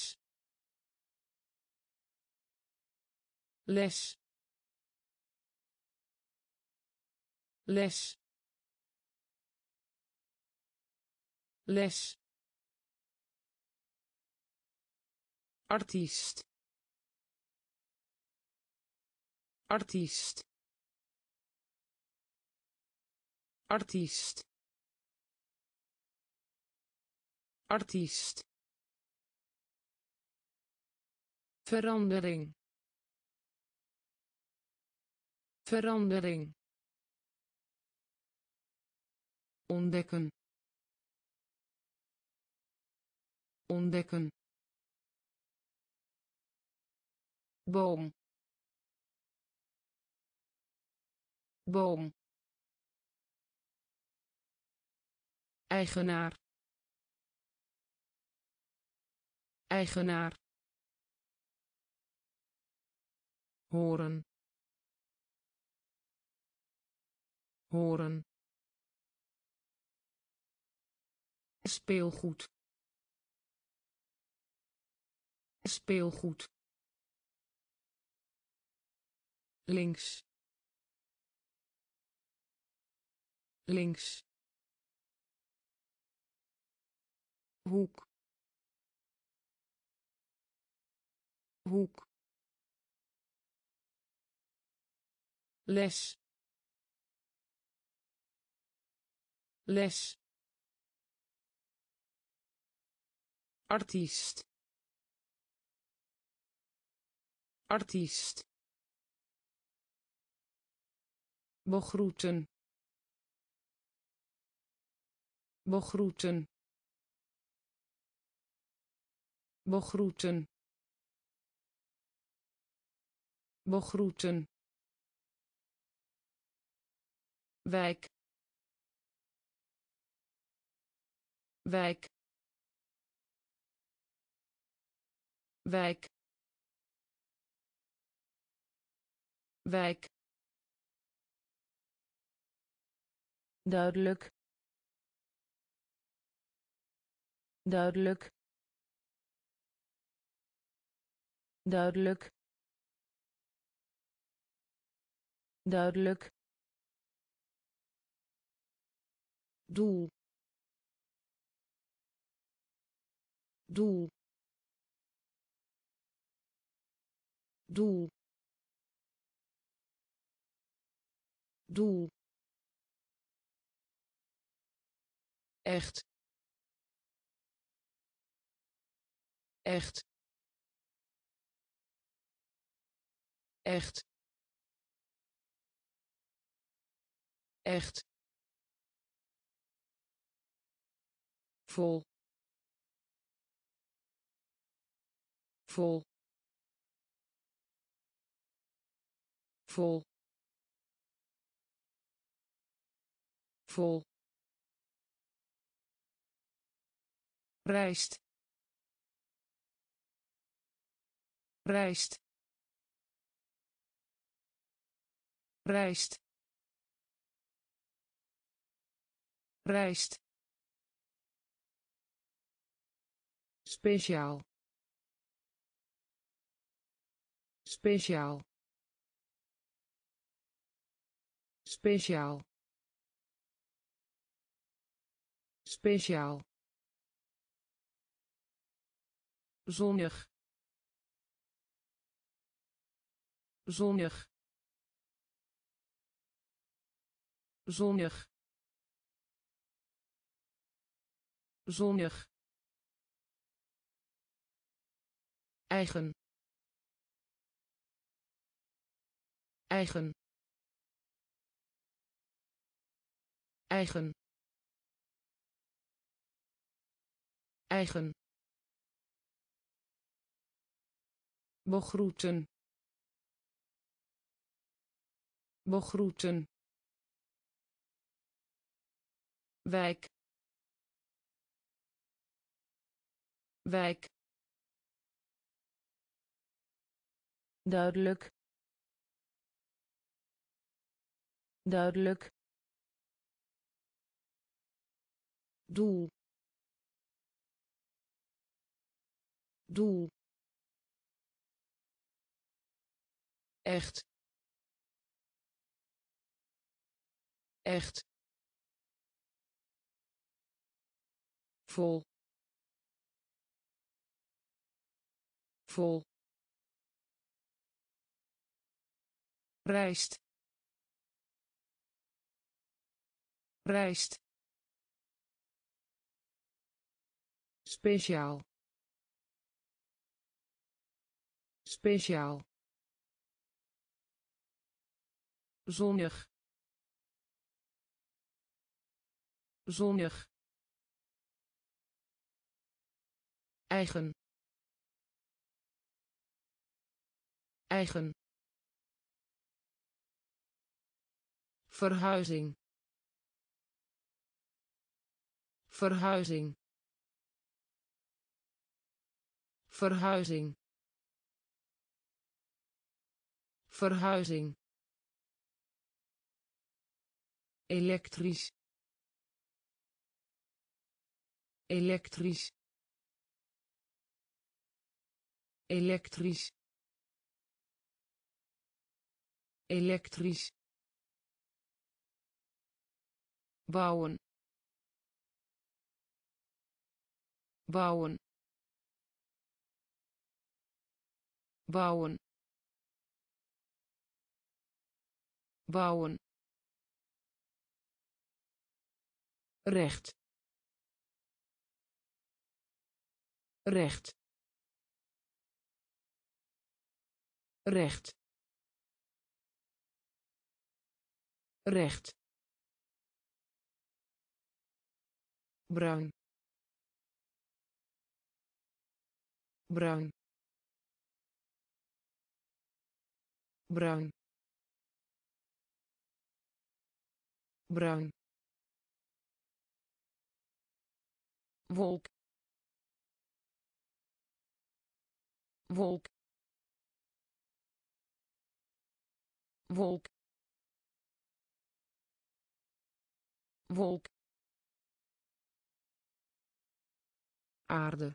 les, les, les, artiest, artiest, artiest, artiest, verandering, verandering, ontdekken, ontdekken, boom, boom, eigenaar, eigenaar, horen, horen, speelgoed, speelgoed, links, links, hoek, hoek, les, les, artiest, artiest, begroeten begroeten begroeten begroeten wijk wijk wijk wijk duidelijk duidelijk duidelijk duidelijk doel doel doel doel echt echt echt echt vol vol vol vol rijst rijst rijst rijst speciaal speciaal speciaal speciaal zonnig zonnig zonnig zonnig eigen eigen eigen eigen begroeten begroeten wijk wijk duidelijk duidelijk doel doel echt echt vol vol rijst rijst speciaal speciaal zonnig zonnig eigen eigen verhuizing verhuizing verhuizing verhuizing elektrisch elektrisch elektrisch elektrisch bouwen bouwen bouwen bouwen recht recht recht recht, bruin, bruin, bruin, bruin, wolk, wolk, wolk, wolk, aarde,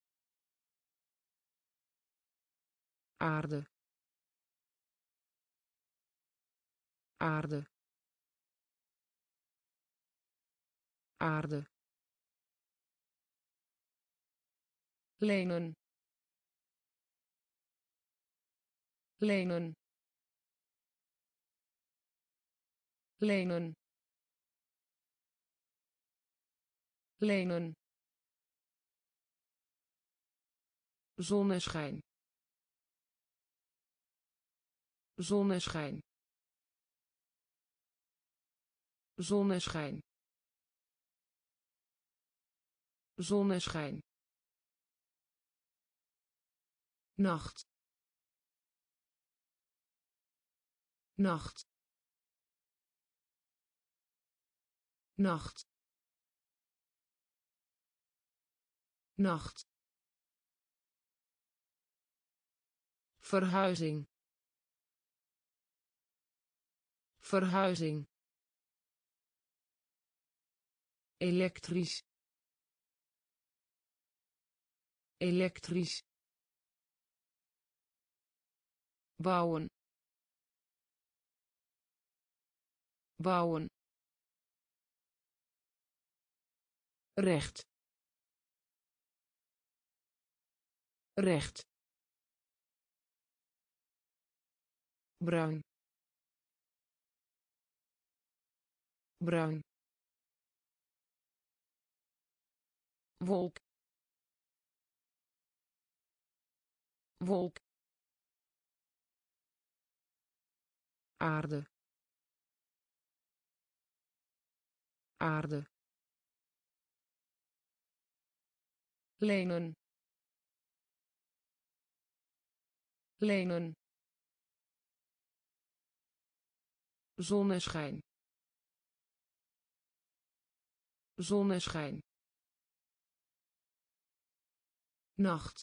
aarde, aarde, aarde, lenen, lenen, lenen, lenen, zonneschijn, zonneschijn, zonneschijn, zonneschijn, nacht, nacht, nacht, nacht, verhuizing, verhuizing, elektrisch, elektrisch, bouwen, bouwen, recht, recht, bruin, bruin, wolk, wolk, aarde, aarde, lenen, lenen, zonneschijn, zonneschijn, nacht,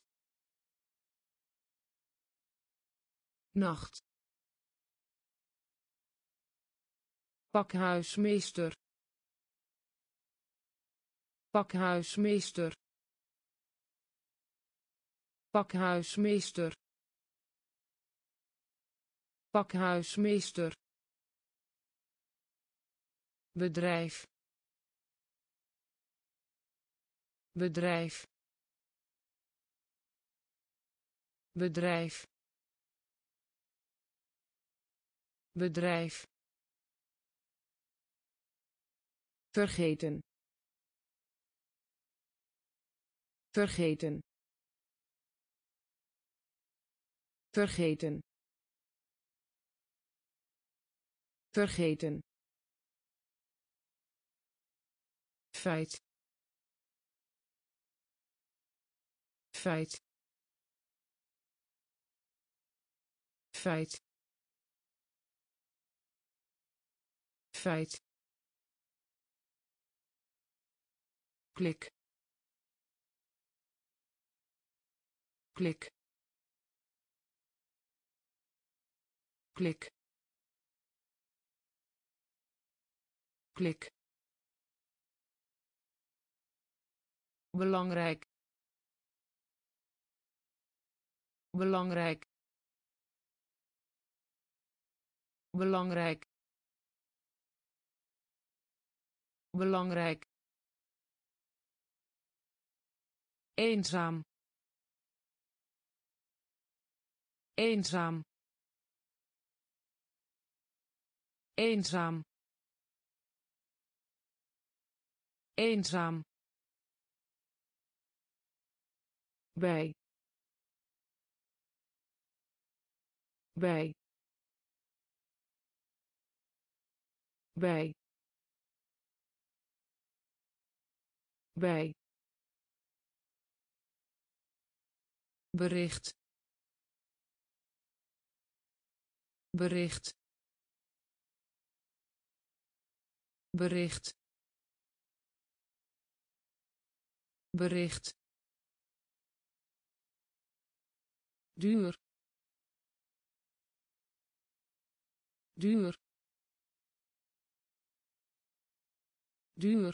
nacht, pakhuismeester, pakhuismeester, pakhuismeester, pakhuismeester, bedrijf, bedrijf, bedrijf, bedrijf, vergeten, vergeten, vergeten, vergeten, feit, feit, feit, feit, klik, klik, klik, klik, belangrijk, belangrijk, belangrijk, belangrijk, eenzaam, eenzaam, eenzaam, eenzaam, bij, bij, bij bij bericht bericht bericht bericht duur duur duur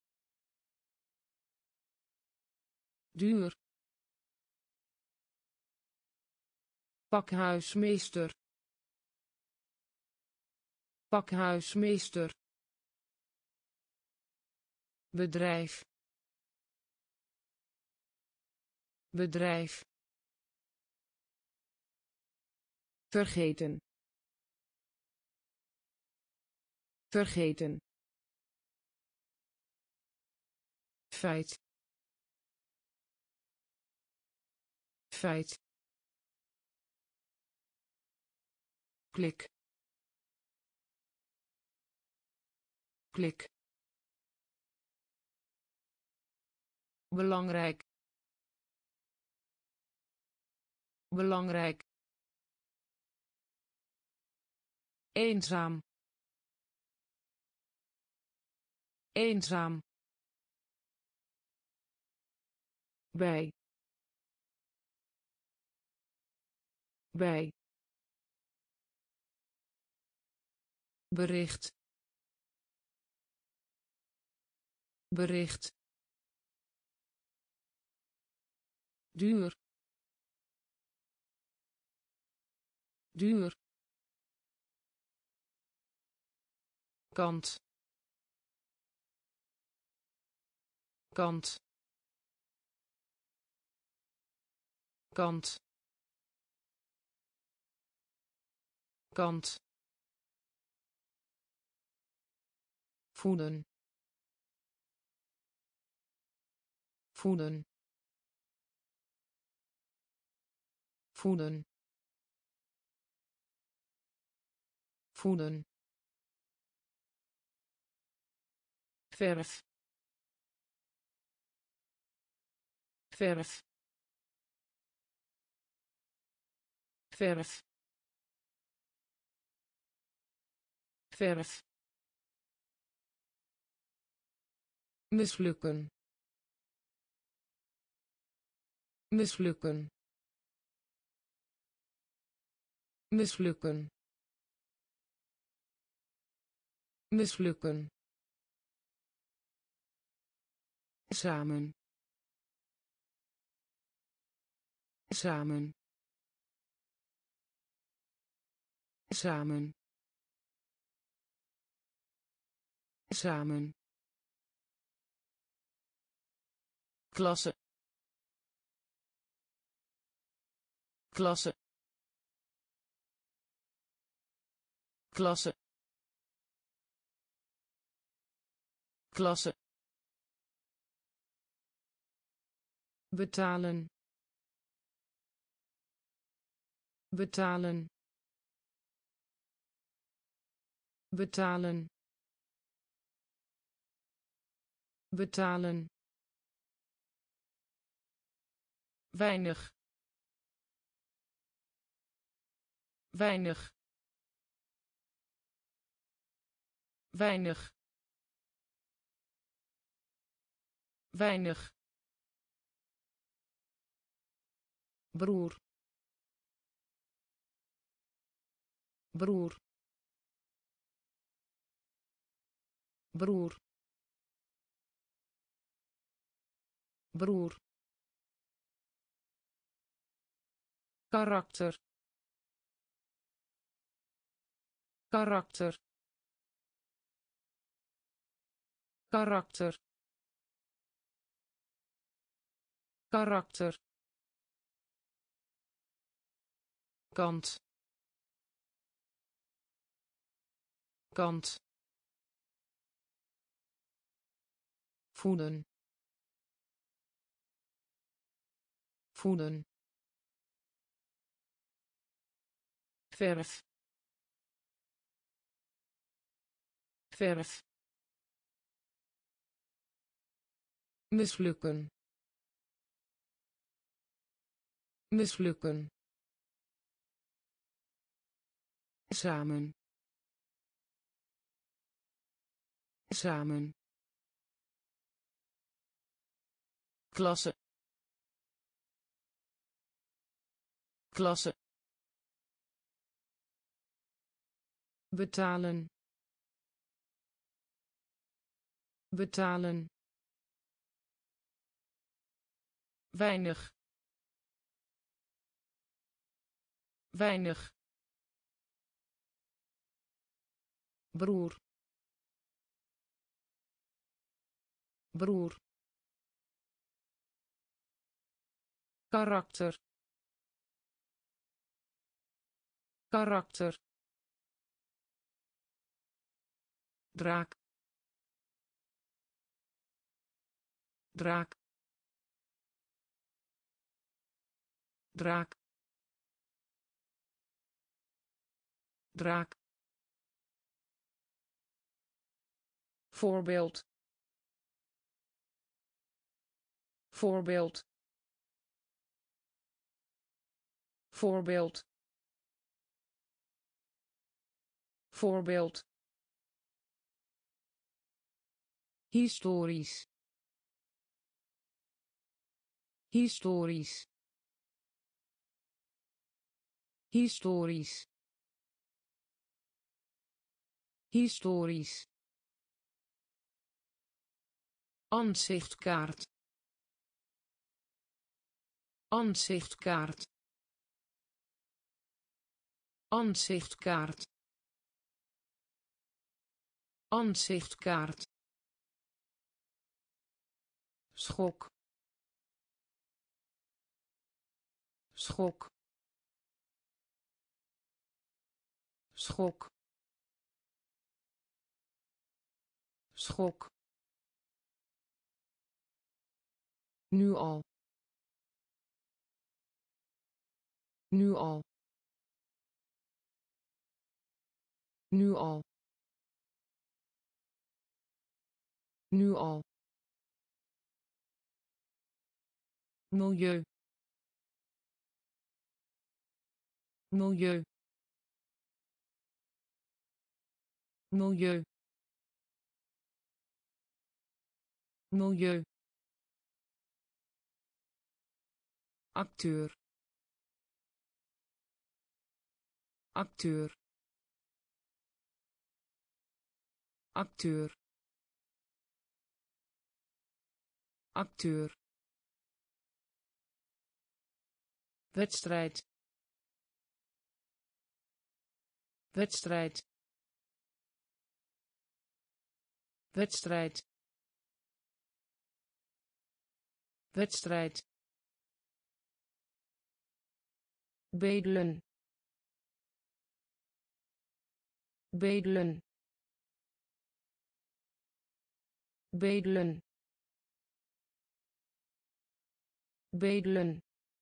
duur pakhuismeester pakhuismeester bedrijf bedrijf vergeten vergeten feit feit klik klik belangrijk belangrijk eenzaam eenzaam bij bij bericht bericht duur duur kant kant kant kant voeden voeden voeden voeden verf verf verf verf mislukken mislukken mislukken mislukken samen samen samen samen klasse klasse klasse klasse betalen betalen betalen betalen weinig weinig weinig weinig broer broer broer broer karakter karakter karakter karakter kant kant voeden voeden verf verf, mislukken, mislukken, samen, samen, klasse, klasse, betalen, betalen, weinig, weinig, broer, broer, karakter, karakter, draak, draak, draak, draak, voorbeeld, voorbeeld, voorbeeld, voorbeeld, historisch, historisch, historisch, historisch, aanzichtkaart, aanzichtkaart, aanzichtkaart, aanzichtkaart, schok, schok, schok, schok, nu al, nu al, nu al, nu al, milieu, milieu, milieu, milieu, acteur, acteur, acteur, acteur, wedstrijd, wedstrijd, wedstrijd, wedstrijd, bedelen, bedelen, bedelen, bedelen,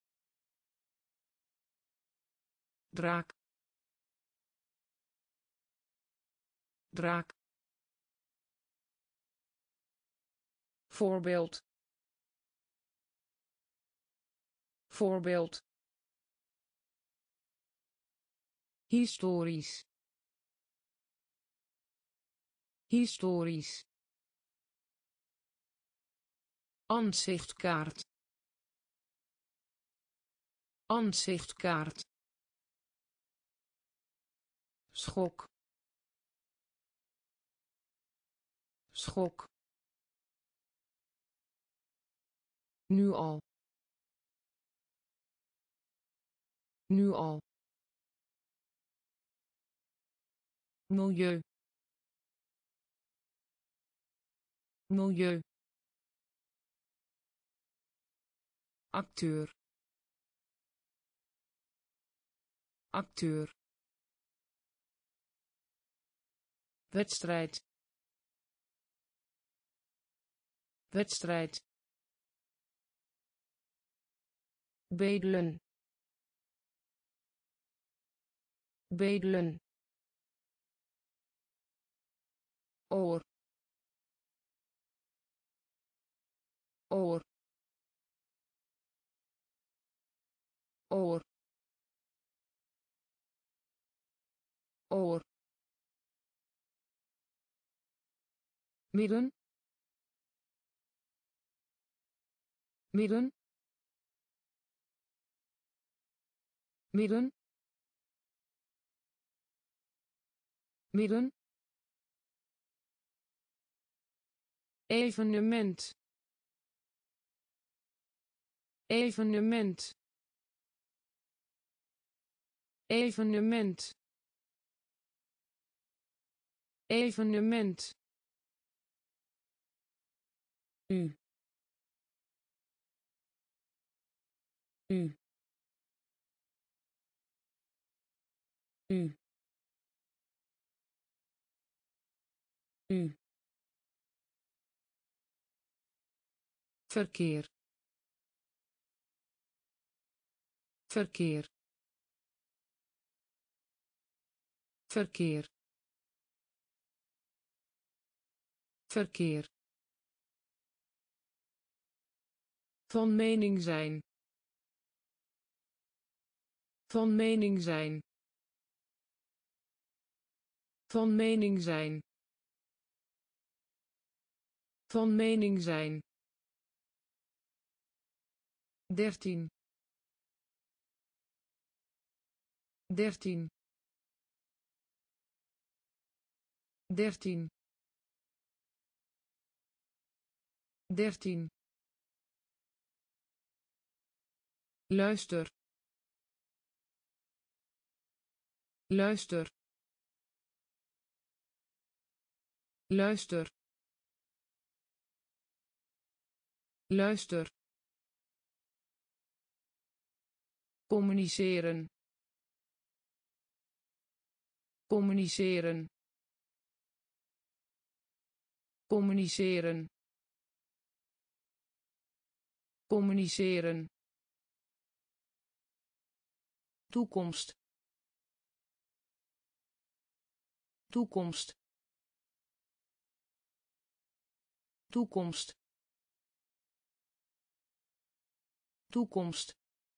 draak, draak, voorbeeld, voorbeeld, historisch, historisch, aanzichtkaart, aanzichtkaart, schok, schok, nu al, nu al, milieu, milieu, acteur, acteur, wedstrijd, wedstrijd, bedelen, bedelen, oor oor oor oor midden midden midden midden evenement evenement evenement evenement u u u u verkeer verkeer verkeer verkeer van mening zijn van mening zijn van mening zijn van mening zijn dertien dertien dertien dertien luister luister luister luister communiceren communiceren communiceren communiceren toekomst toekomst toekomst toekomst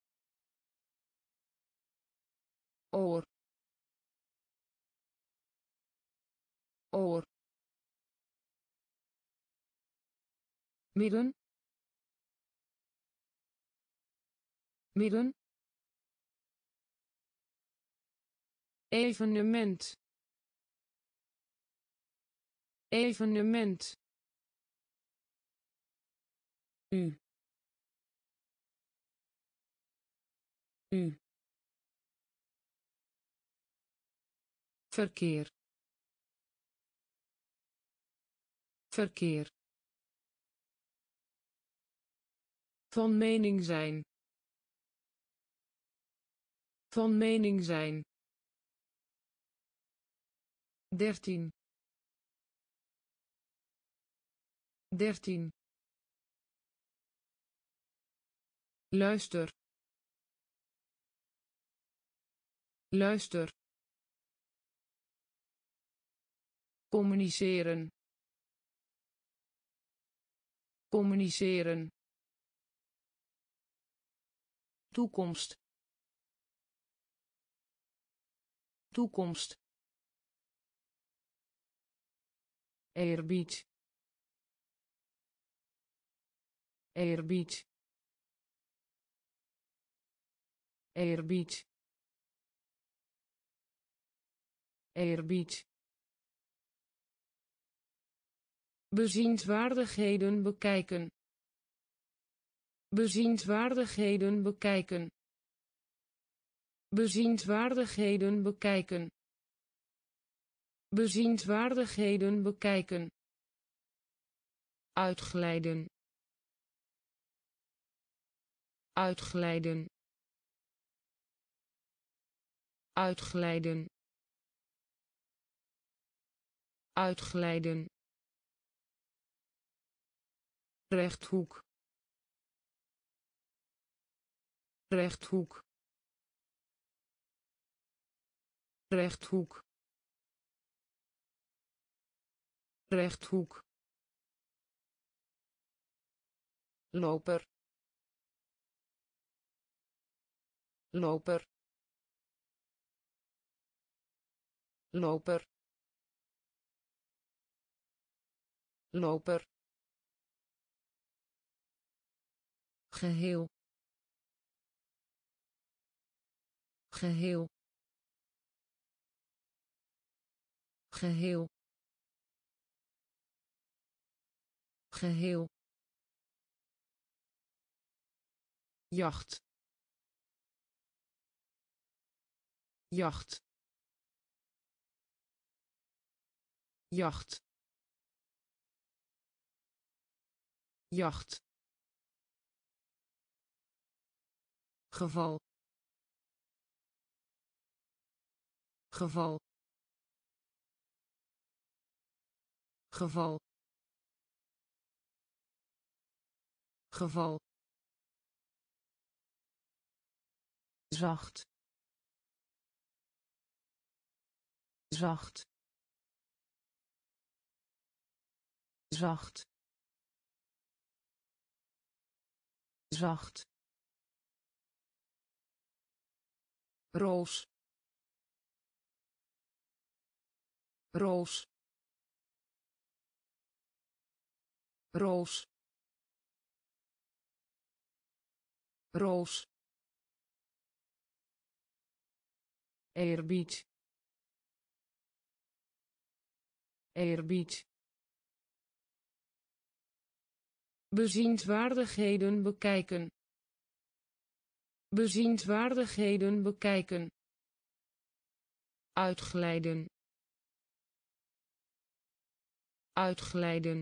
oor oor midden midden evenement evenement u u verkeer verkeer van mening zijn van mening zijn dertien dertien luister luister communiceren communiceren toekomst toekomst eerbied eerbied eerbied eerbied bezienswaardigheden bekijken bezienswaardigheden bekijken bezienswaardigheden bekijken bezienswaardigheden bekijken uitglijden uitglijden uitglijden uitglijden rechthoek rechthoek rechthoek rechthoek, loper, loper, loper, loper, geheel, geheel, geheel, geheel, jacht, jacht, jacht, jacht, geval, geval, geval, geval, zacht, zacht, zacht, zacht, roos, roos, roos, roos, eerbied, eerbied, bezienswaardigheden bekijken, bezienswaardigheden bekijken, uitglijden, uitglijden,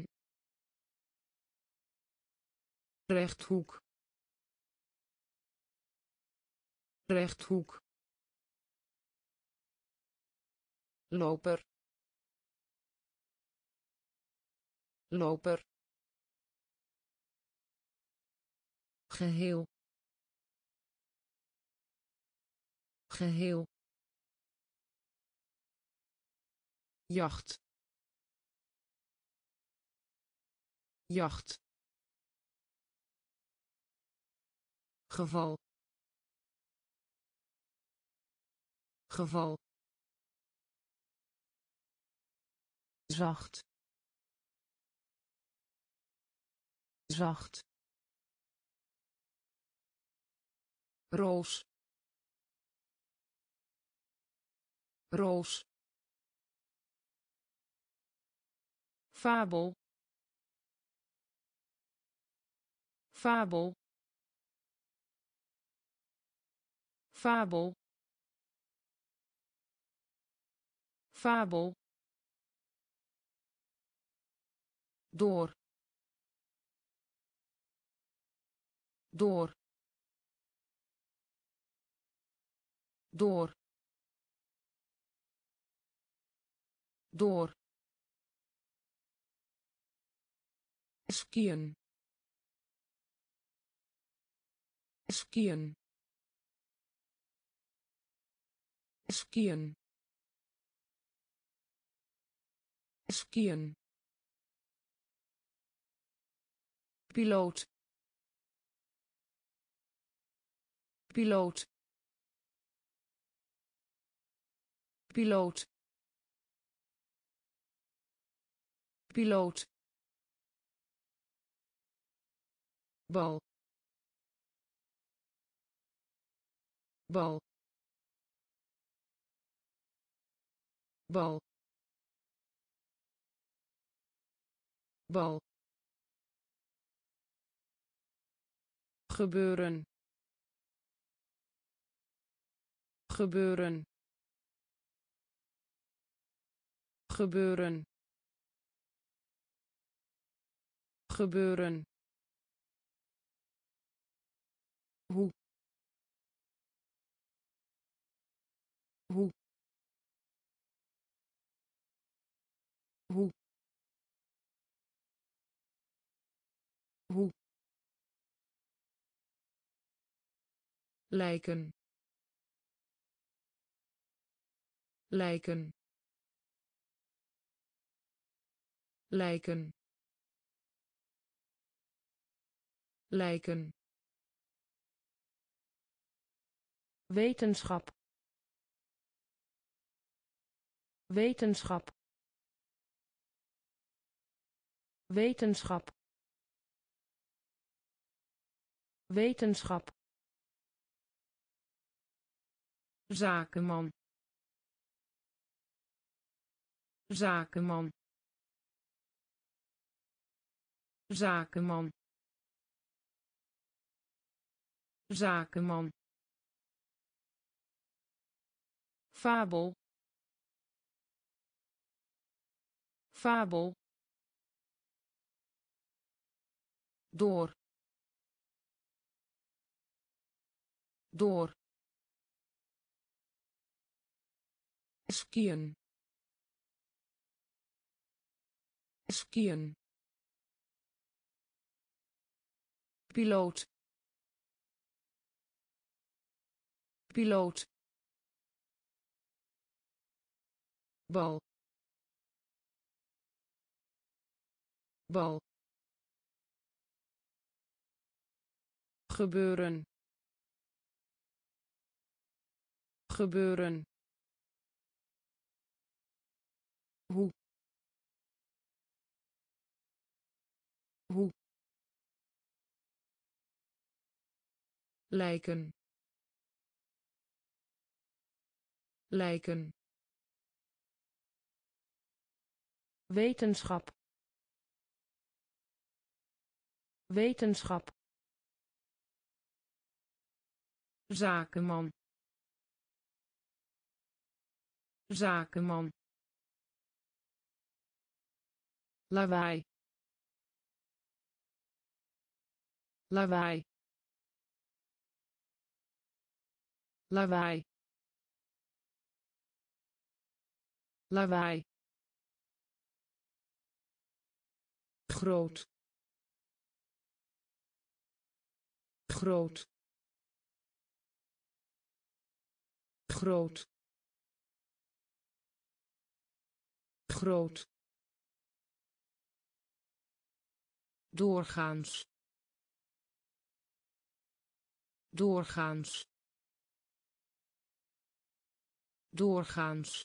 rechthoek, rechthoek, loper, loper, geheel, geheel, jacht, jacht, geval, geval, zacht, zacht, roos, roos, fabel, fabel, fabel, fabel, door, door, door, door, skiën, skiën, skiën, skiën, piloot, piloot, piloot, piloot, bal, bal, bal, bal, gebeuren, gebeuren, gebeuren, gebeuren, hoe, hoe, hoe, hoe, lijken, lijken, lijken lijken wetenschap wetenschap wetenschap wetenschap zakenman zakenman zakenman zakenman fabel fabel door door skiën skiën piloot piloot bal bal gebeuren gebeuren hoe hoe lijken lijken wetenschap wetenschap zakenman zakenman lawaai lawaai lawaai lawaai groot groot groot groot doorgaans doorgaans doorgaans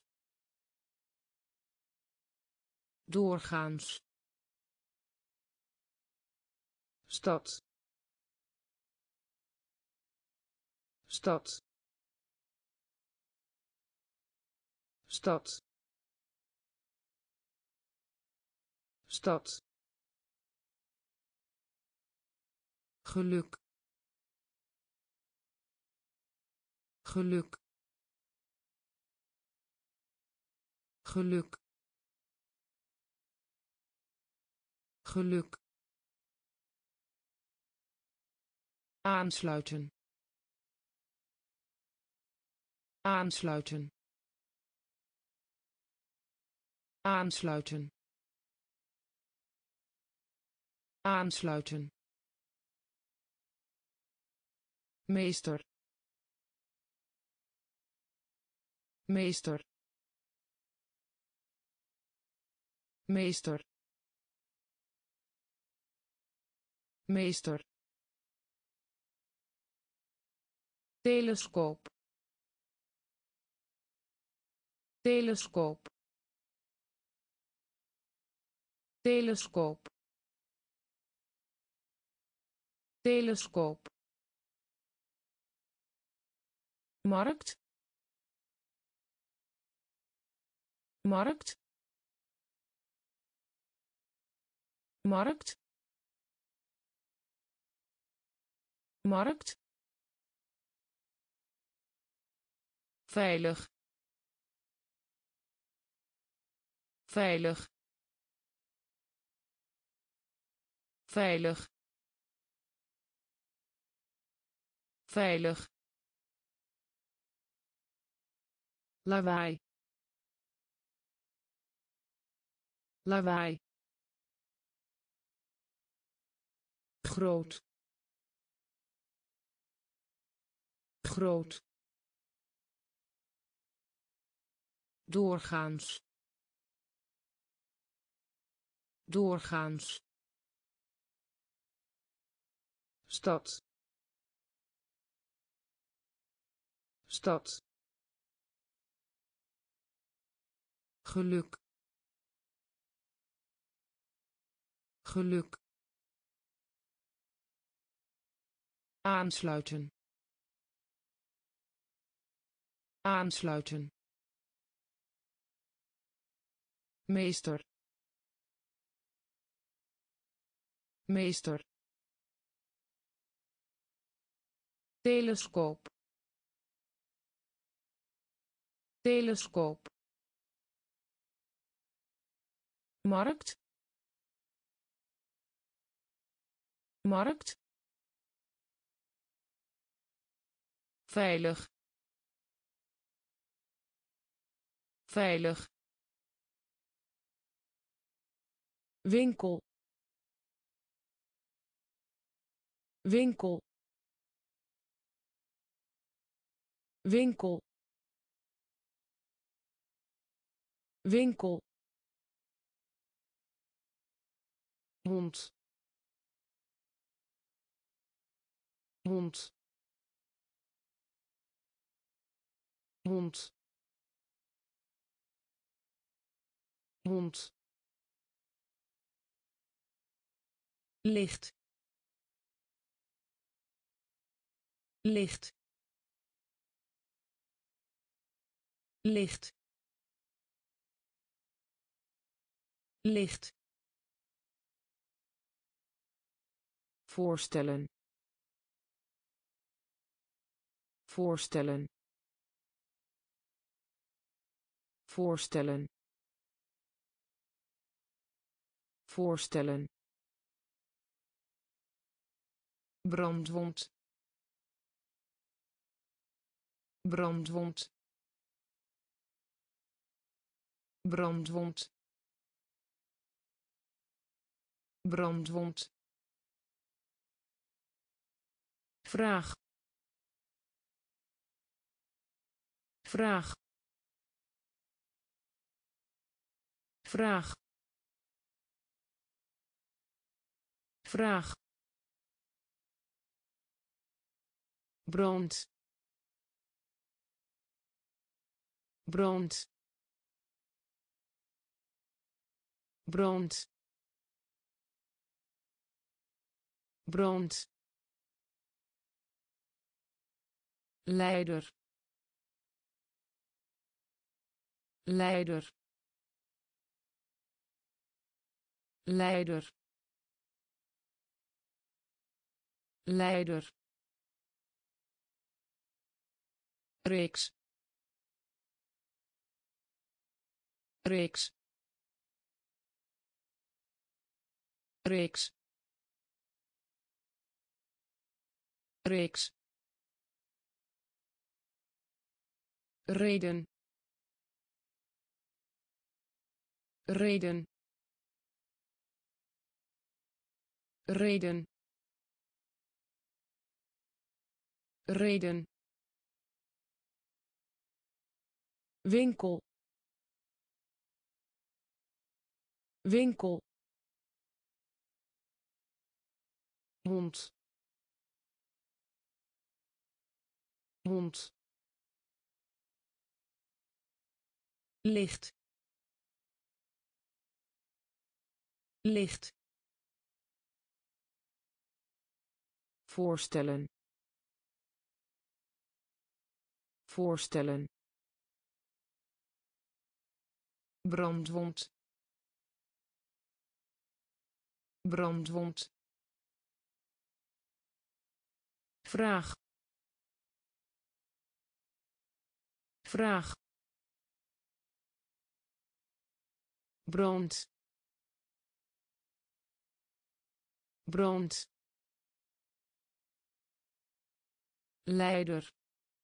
doorgaans stad stad stad stad geluk geluk geluk geluk aansluiten aansluiten aansluiten aansluiten meester meester meester meester telescoop telescoop telescoop telescoop markt markt markt markt veilig veilig veilig veilig lawaai lawaai groot groot doorgaans doorgaans stad stad geluk geluk aansluiten aansluiten meester meester telescoop telescoop markt markt veilig veilig winkel winkel winkel winkel hond hond hond hond licht licht licht licht voorstellen voorstellen voorstellen voorstellen brandwond brandwond brandwond brandwond vraag vraag vraag vraag brand brand brand brand leider leider leider leider reeks reeks reeks reeks reden reden reden reden winkel winkel hond hond licht licht voorstellen voorstellen brandwond brandwond vraag vraag brand brand leider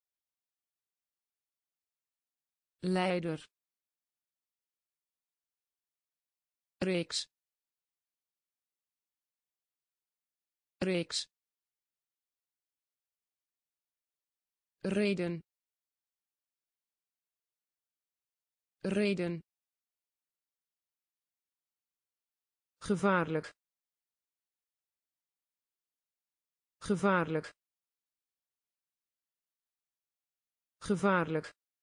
leider reeks reeks reden reden gevaarlijk gevaarlijk gevaarlijk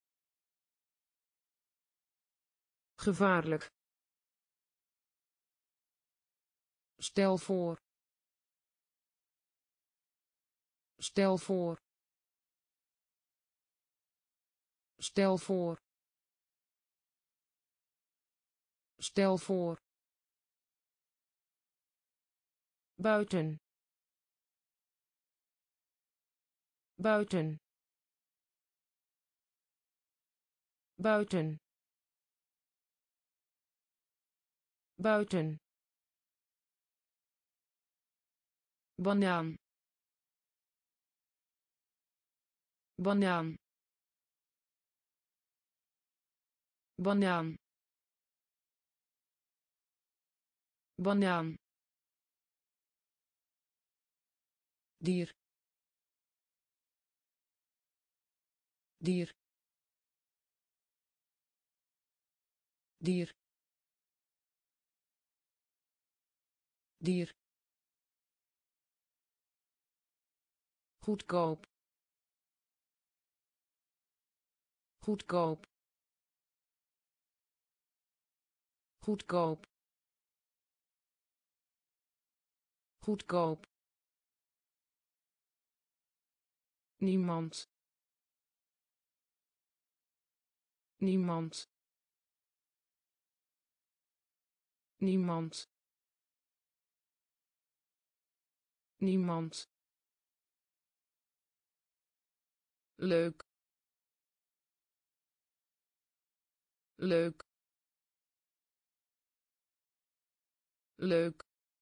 gevaarlijk stel voor stel voor stel voor stel voor buiten buiten buiten buiten banaan banaan banaan banaan dier dier dier dier goedkoop goedkoop goedkoop goedkoop niemand niemand niemand niemand leuk leuk leuk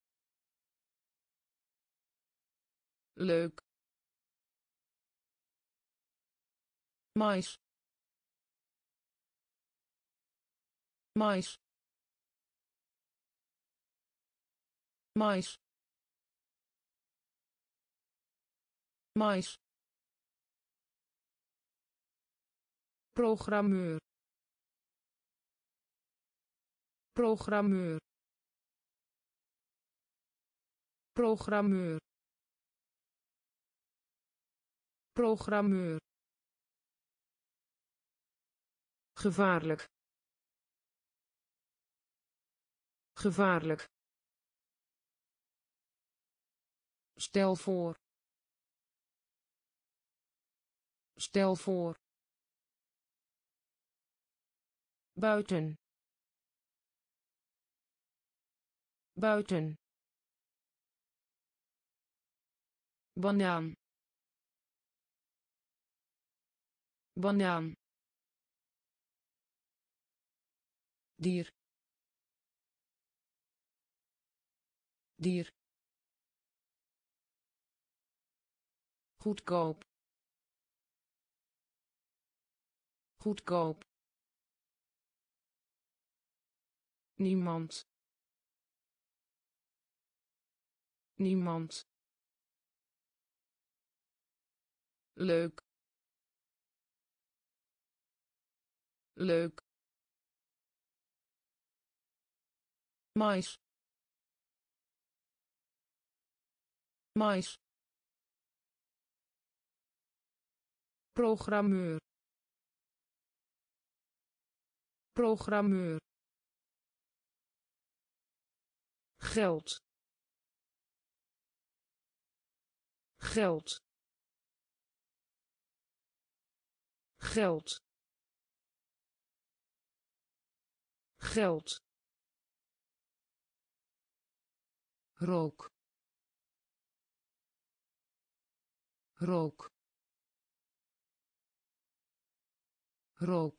leuk mais mais mais mais programmeur programmeur programmeur programmeur gevaarlijk gevaarlijk stel voor stel voor buiten buiten banaan banaan dier dier goedkoop goedkoop niemand niemand leuk leuk mais mais programmeur programmeur geld geld geld geld rook rook rook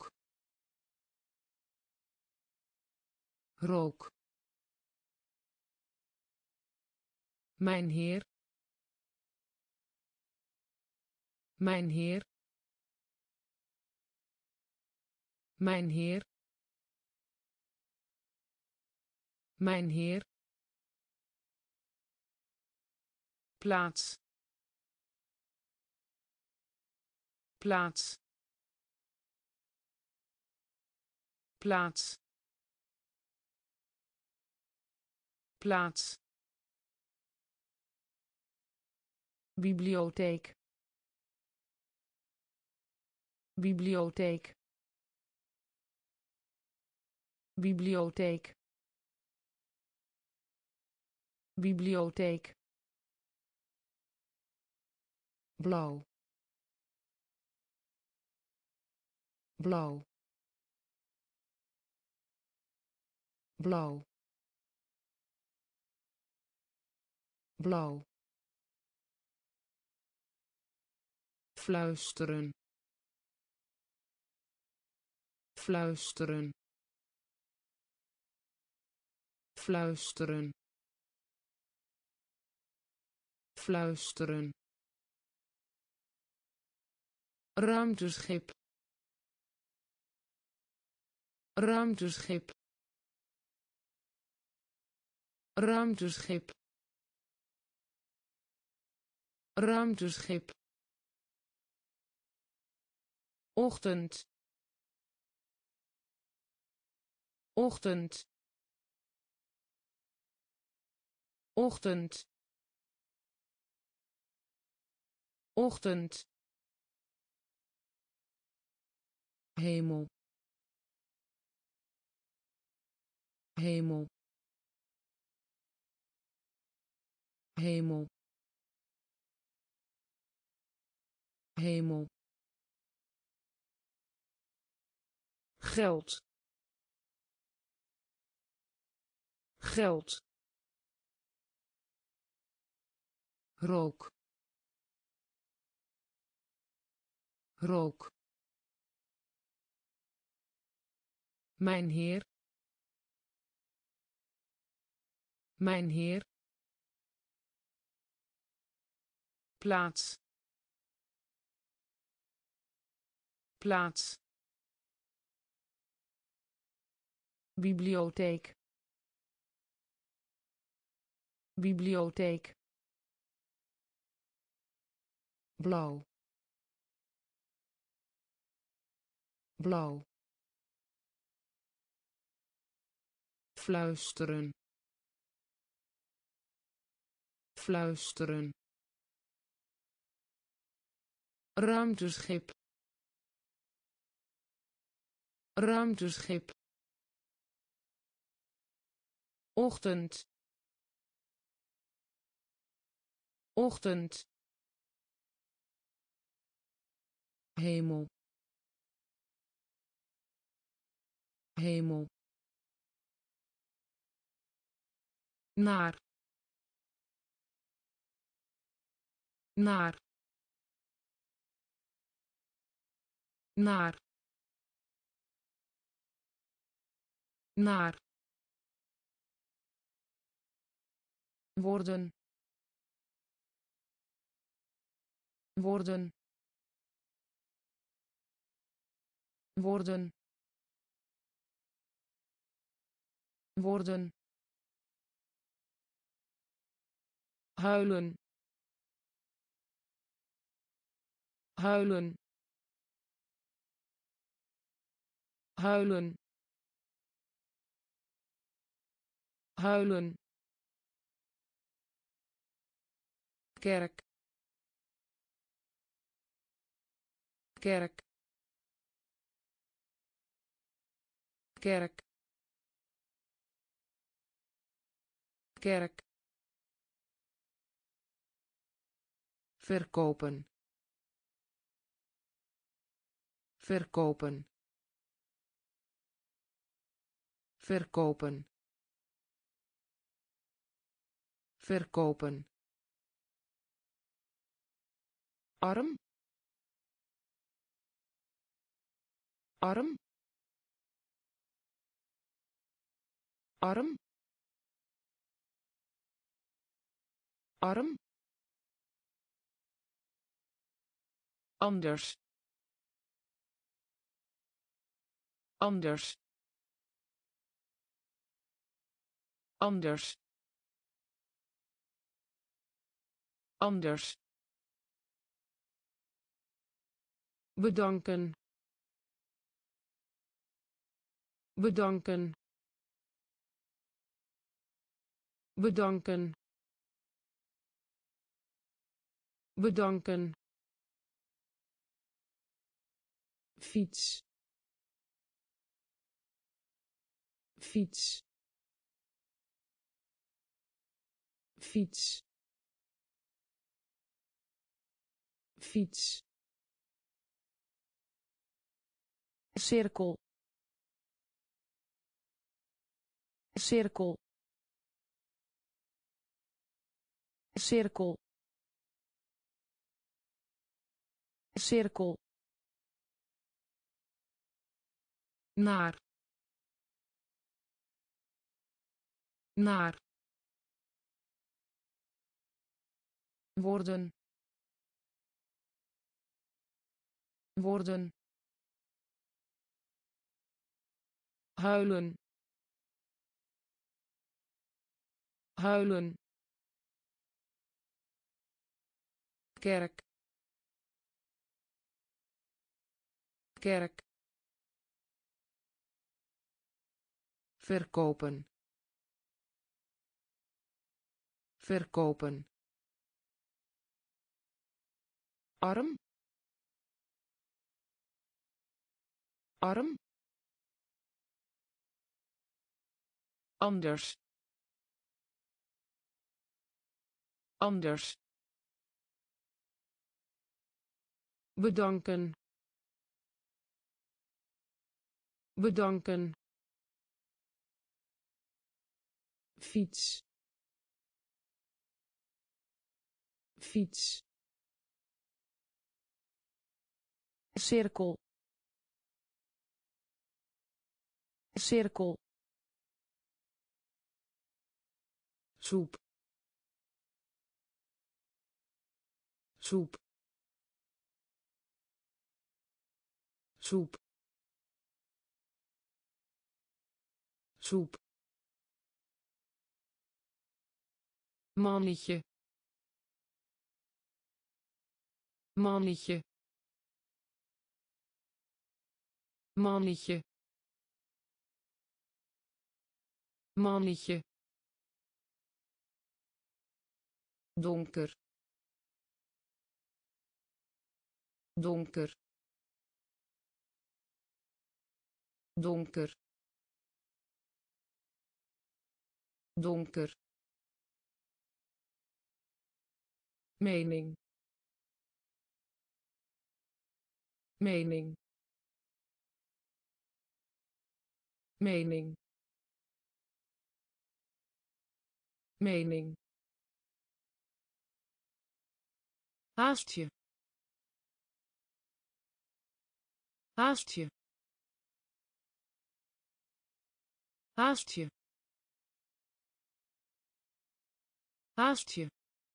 rook mijn heer mijn heer mijn heer mijn heer plaats plaats plaats plaats, bibliotheek, bibliotheek, bibliotheek, bibliotheek, blauw, blauw, blauw, blauw, fluisteren, fluisteren, fluisteren, fluisteren, ruimteschip, ruimteschip, ruimteschip, ruimteschip, ochtend, ochtend, ochtend, ochtend, hemel, hemel, hemel, hemel, geld, geld, rook, rook, mijn heer, mijn heer, plaats, plaats, bibliotheek, bibliotheek, blauw, blauw, fluisteren, fluisteren, ruimteschip, ruimteschip, ochtend, ochtend, hemel, hemel, naar, naar, naar, naar, worden, worden, worden, worden, huilen, huilen, huilen, huilen, kerk, kerk, kerk, kerk, verkopen, verkopen, verkopen, verkopen, arm, arm, arm, arm, anders, anders, anders, anders, bedanken, bedanken, bedanken, bedanken, fiets, fiets, fiets, fiets, cirkel, cirkel, cirkel, cirkel, naar, naar, worden, worden, huilen, huilen, kerk, kerk, verkopen, verkopen, arm, arm, anders, anders, bedanken, bedanken, fiets, fiets, cirkel, cirkel, soep, soep, soep, soep, mannetje, mannetje, mannetje, mannetje, donker, donker, donker, donker, mening, mening, mening, mening, haast je, haast je, haast je, haast je,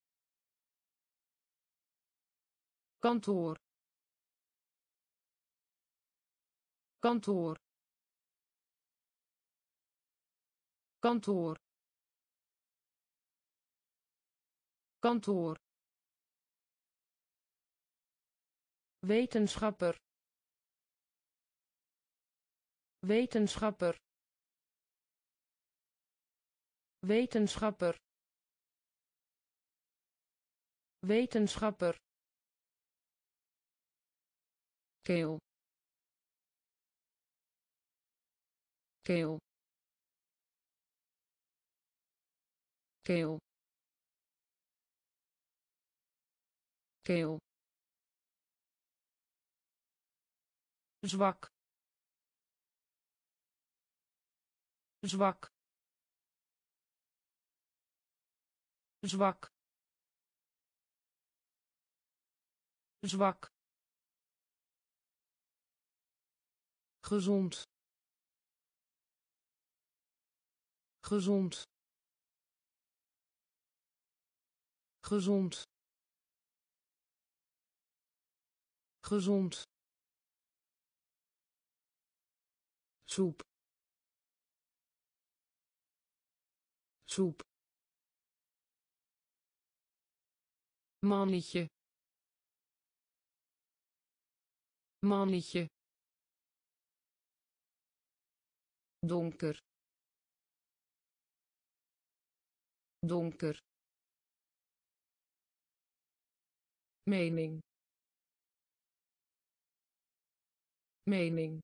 kantoor, kantoor, kantoor, kantoor, wetenschapper, wetenschapper, wetenschapper, wetenschapper, keel, keel, keel, keel, zwak, zwak, zwak, zwak, gezond, gezond, gezond, gezond, soep, soep, mannetje, mannetje, donker, donker, mening, mening,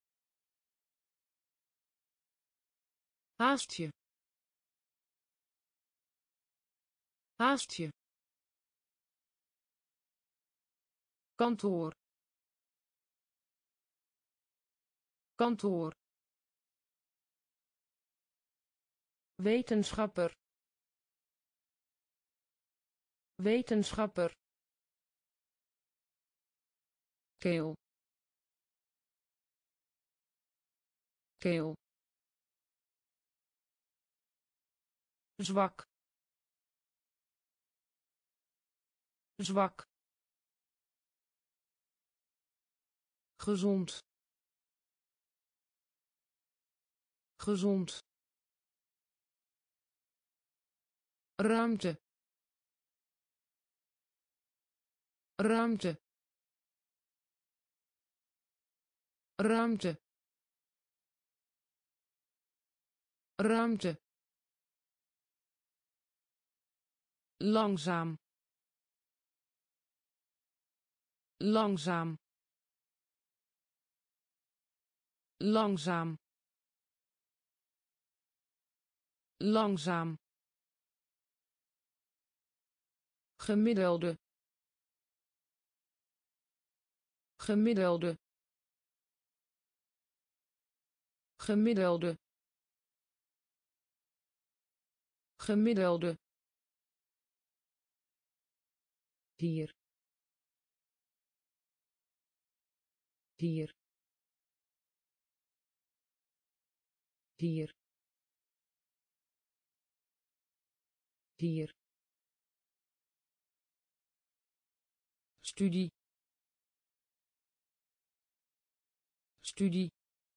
haastje, haastje, kantoor, kantoor, wetenschapper, wetenschapper, keel, keel, zwak, zwak, gezond, gezond, ruimte, ruimte, ruimte, ruimte, langzaam, langzaam, langzaam, langzaam, gemiddelde, gemiddelde, gemiddelde, gemiddelde, hier, hier, hier, hier, studie, studie,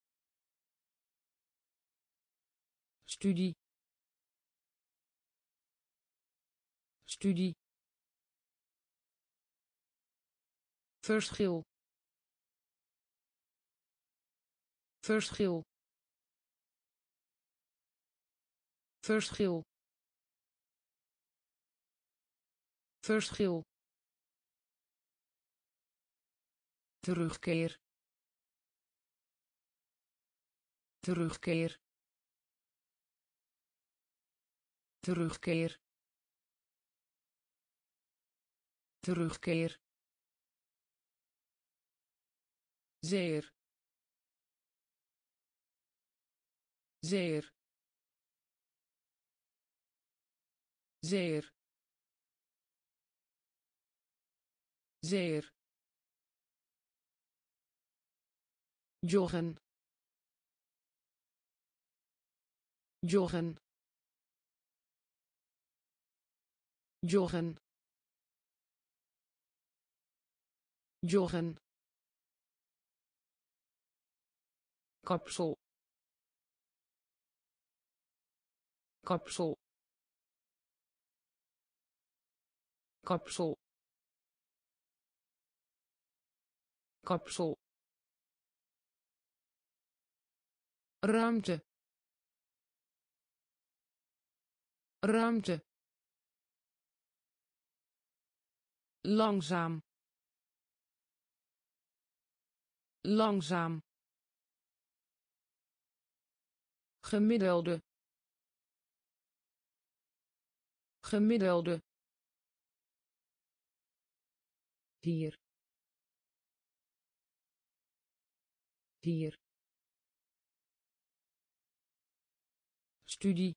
studie, studie, verschil, verschil, verschil, verschil, terugkeer, terugkeer, terugkeer, terugkeer, zeer, zeer, zeer, zeer, joggen, joggen, joggen, joggen, kapsel, kapsel, kapsel, kapsel, ruimte, ruimte, langzaam, langzaam, gemiddelde, gemiddelde, hier, hier, studie,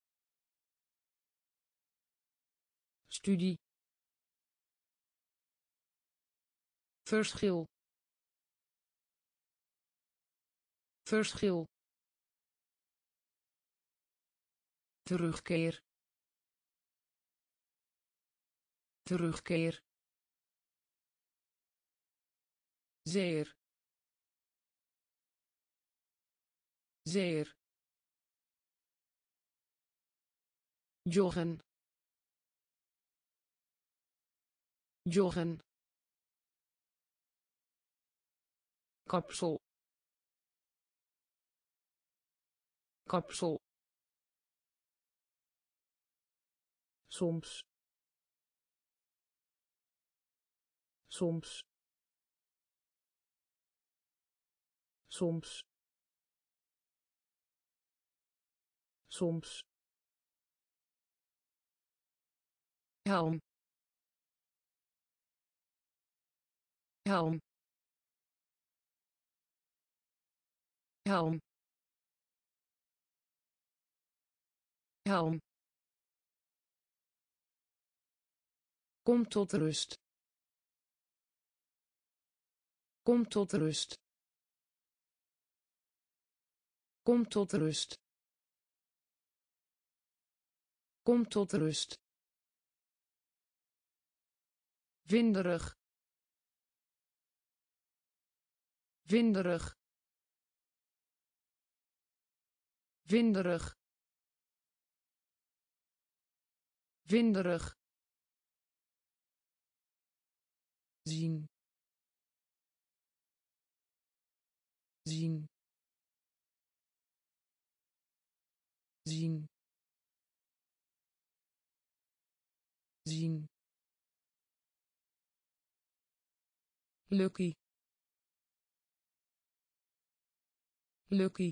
studie, verschil, verschil, terugkeer, terugkeer, zeer, zeer, joggen, joggen, kapsel, kapsel, soms soms soms soms helm helm helm helm kom tot rust kom tot rust kom tot rust kom tot rust winderig winderig winderig winderig zien zien zien zien lucky lucky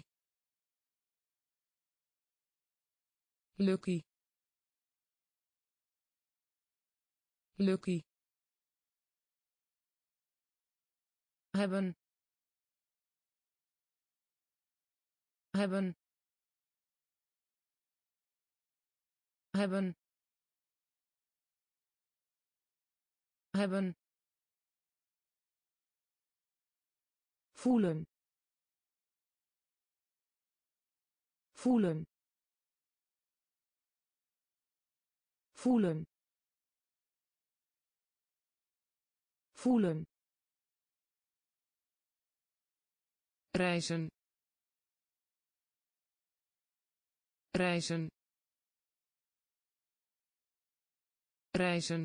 lucky lucky hebben hebben hebben hebben voelen voelen voelen voelen reizen reizen reizen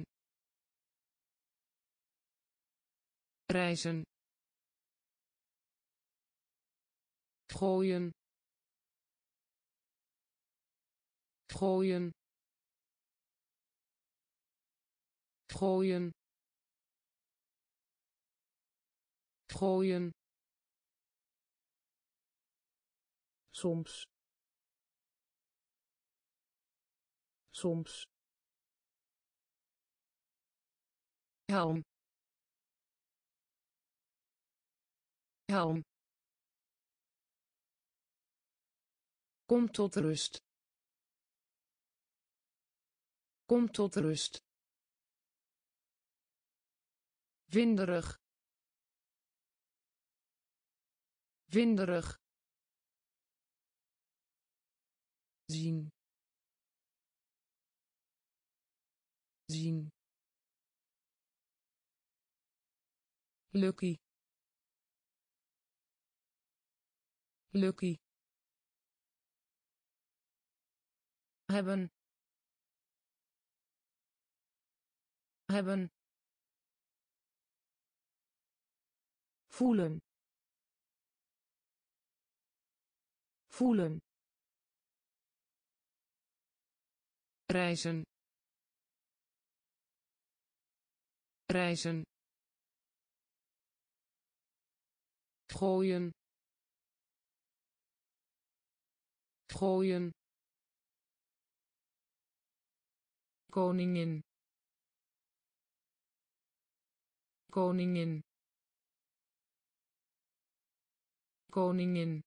reizen gooien gooien gooien gooien soms soms helm helm kom tot rust kom tot rust winderig winderig zien zien lucky lucky hebben hebben voelen voelen reizen reizen gooien gooien koningin koningin koningin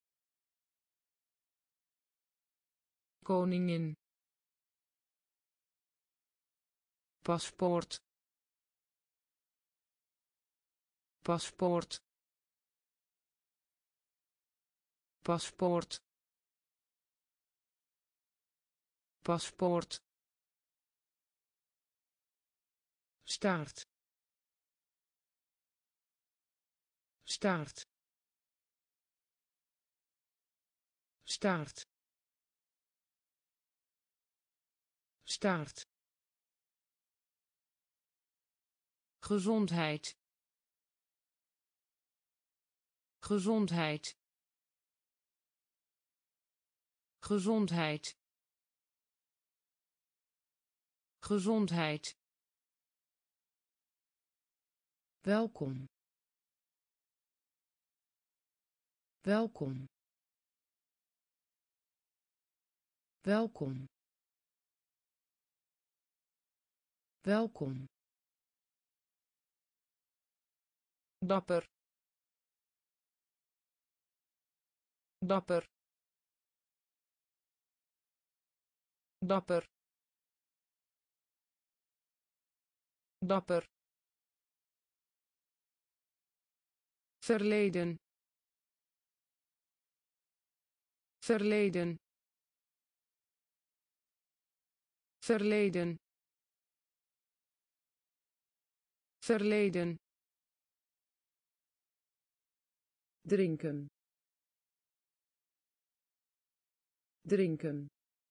koningin paspoort paspoort paspoort paspoort staart staart staart staart gezondheid gezondheid gezondheid gezondheid, welkom, welkom, welkom, welkom, dapper, dapper, dapper, dapper, verleden, verleden, verleden, verleden, drinken, drinken,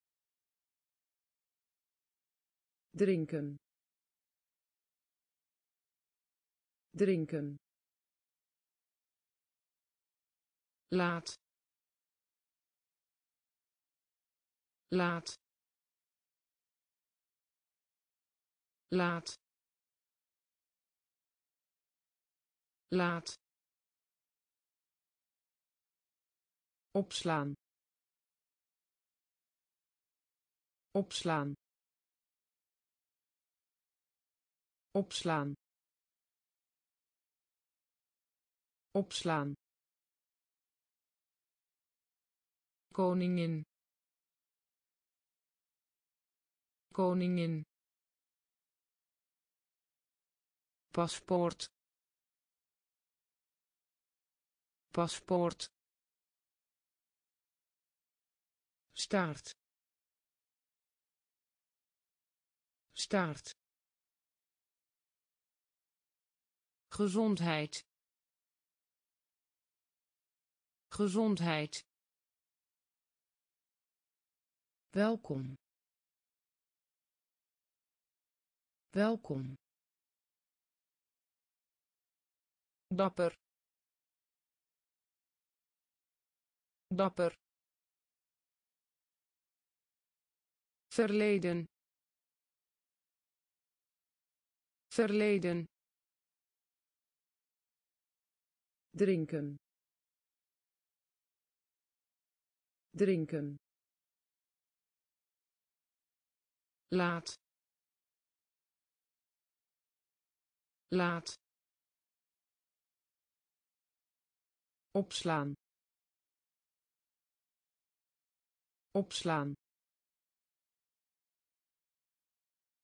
drinken, drinken, laat, laat, laat, laat, opslaan, opslaan, opslaan, opslaan, koningin, koningin, paspoort, paspoort, staart, staart, gezondheid, gezondheid, welkom, welkom, dapper, dapper, verleden, verleden, drinken, drinken, laat, laat, opslaan, opslaan,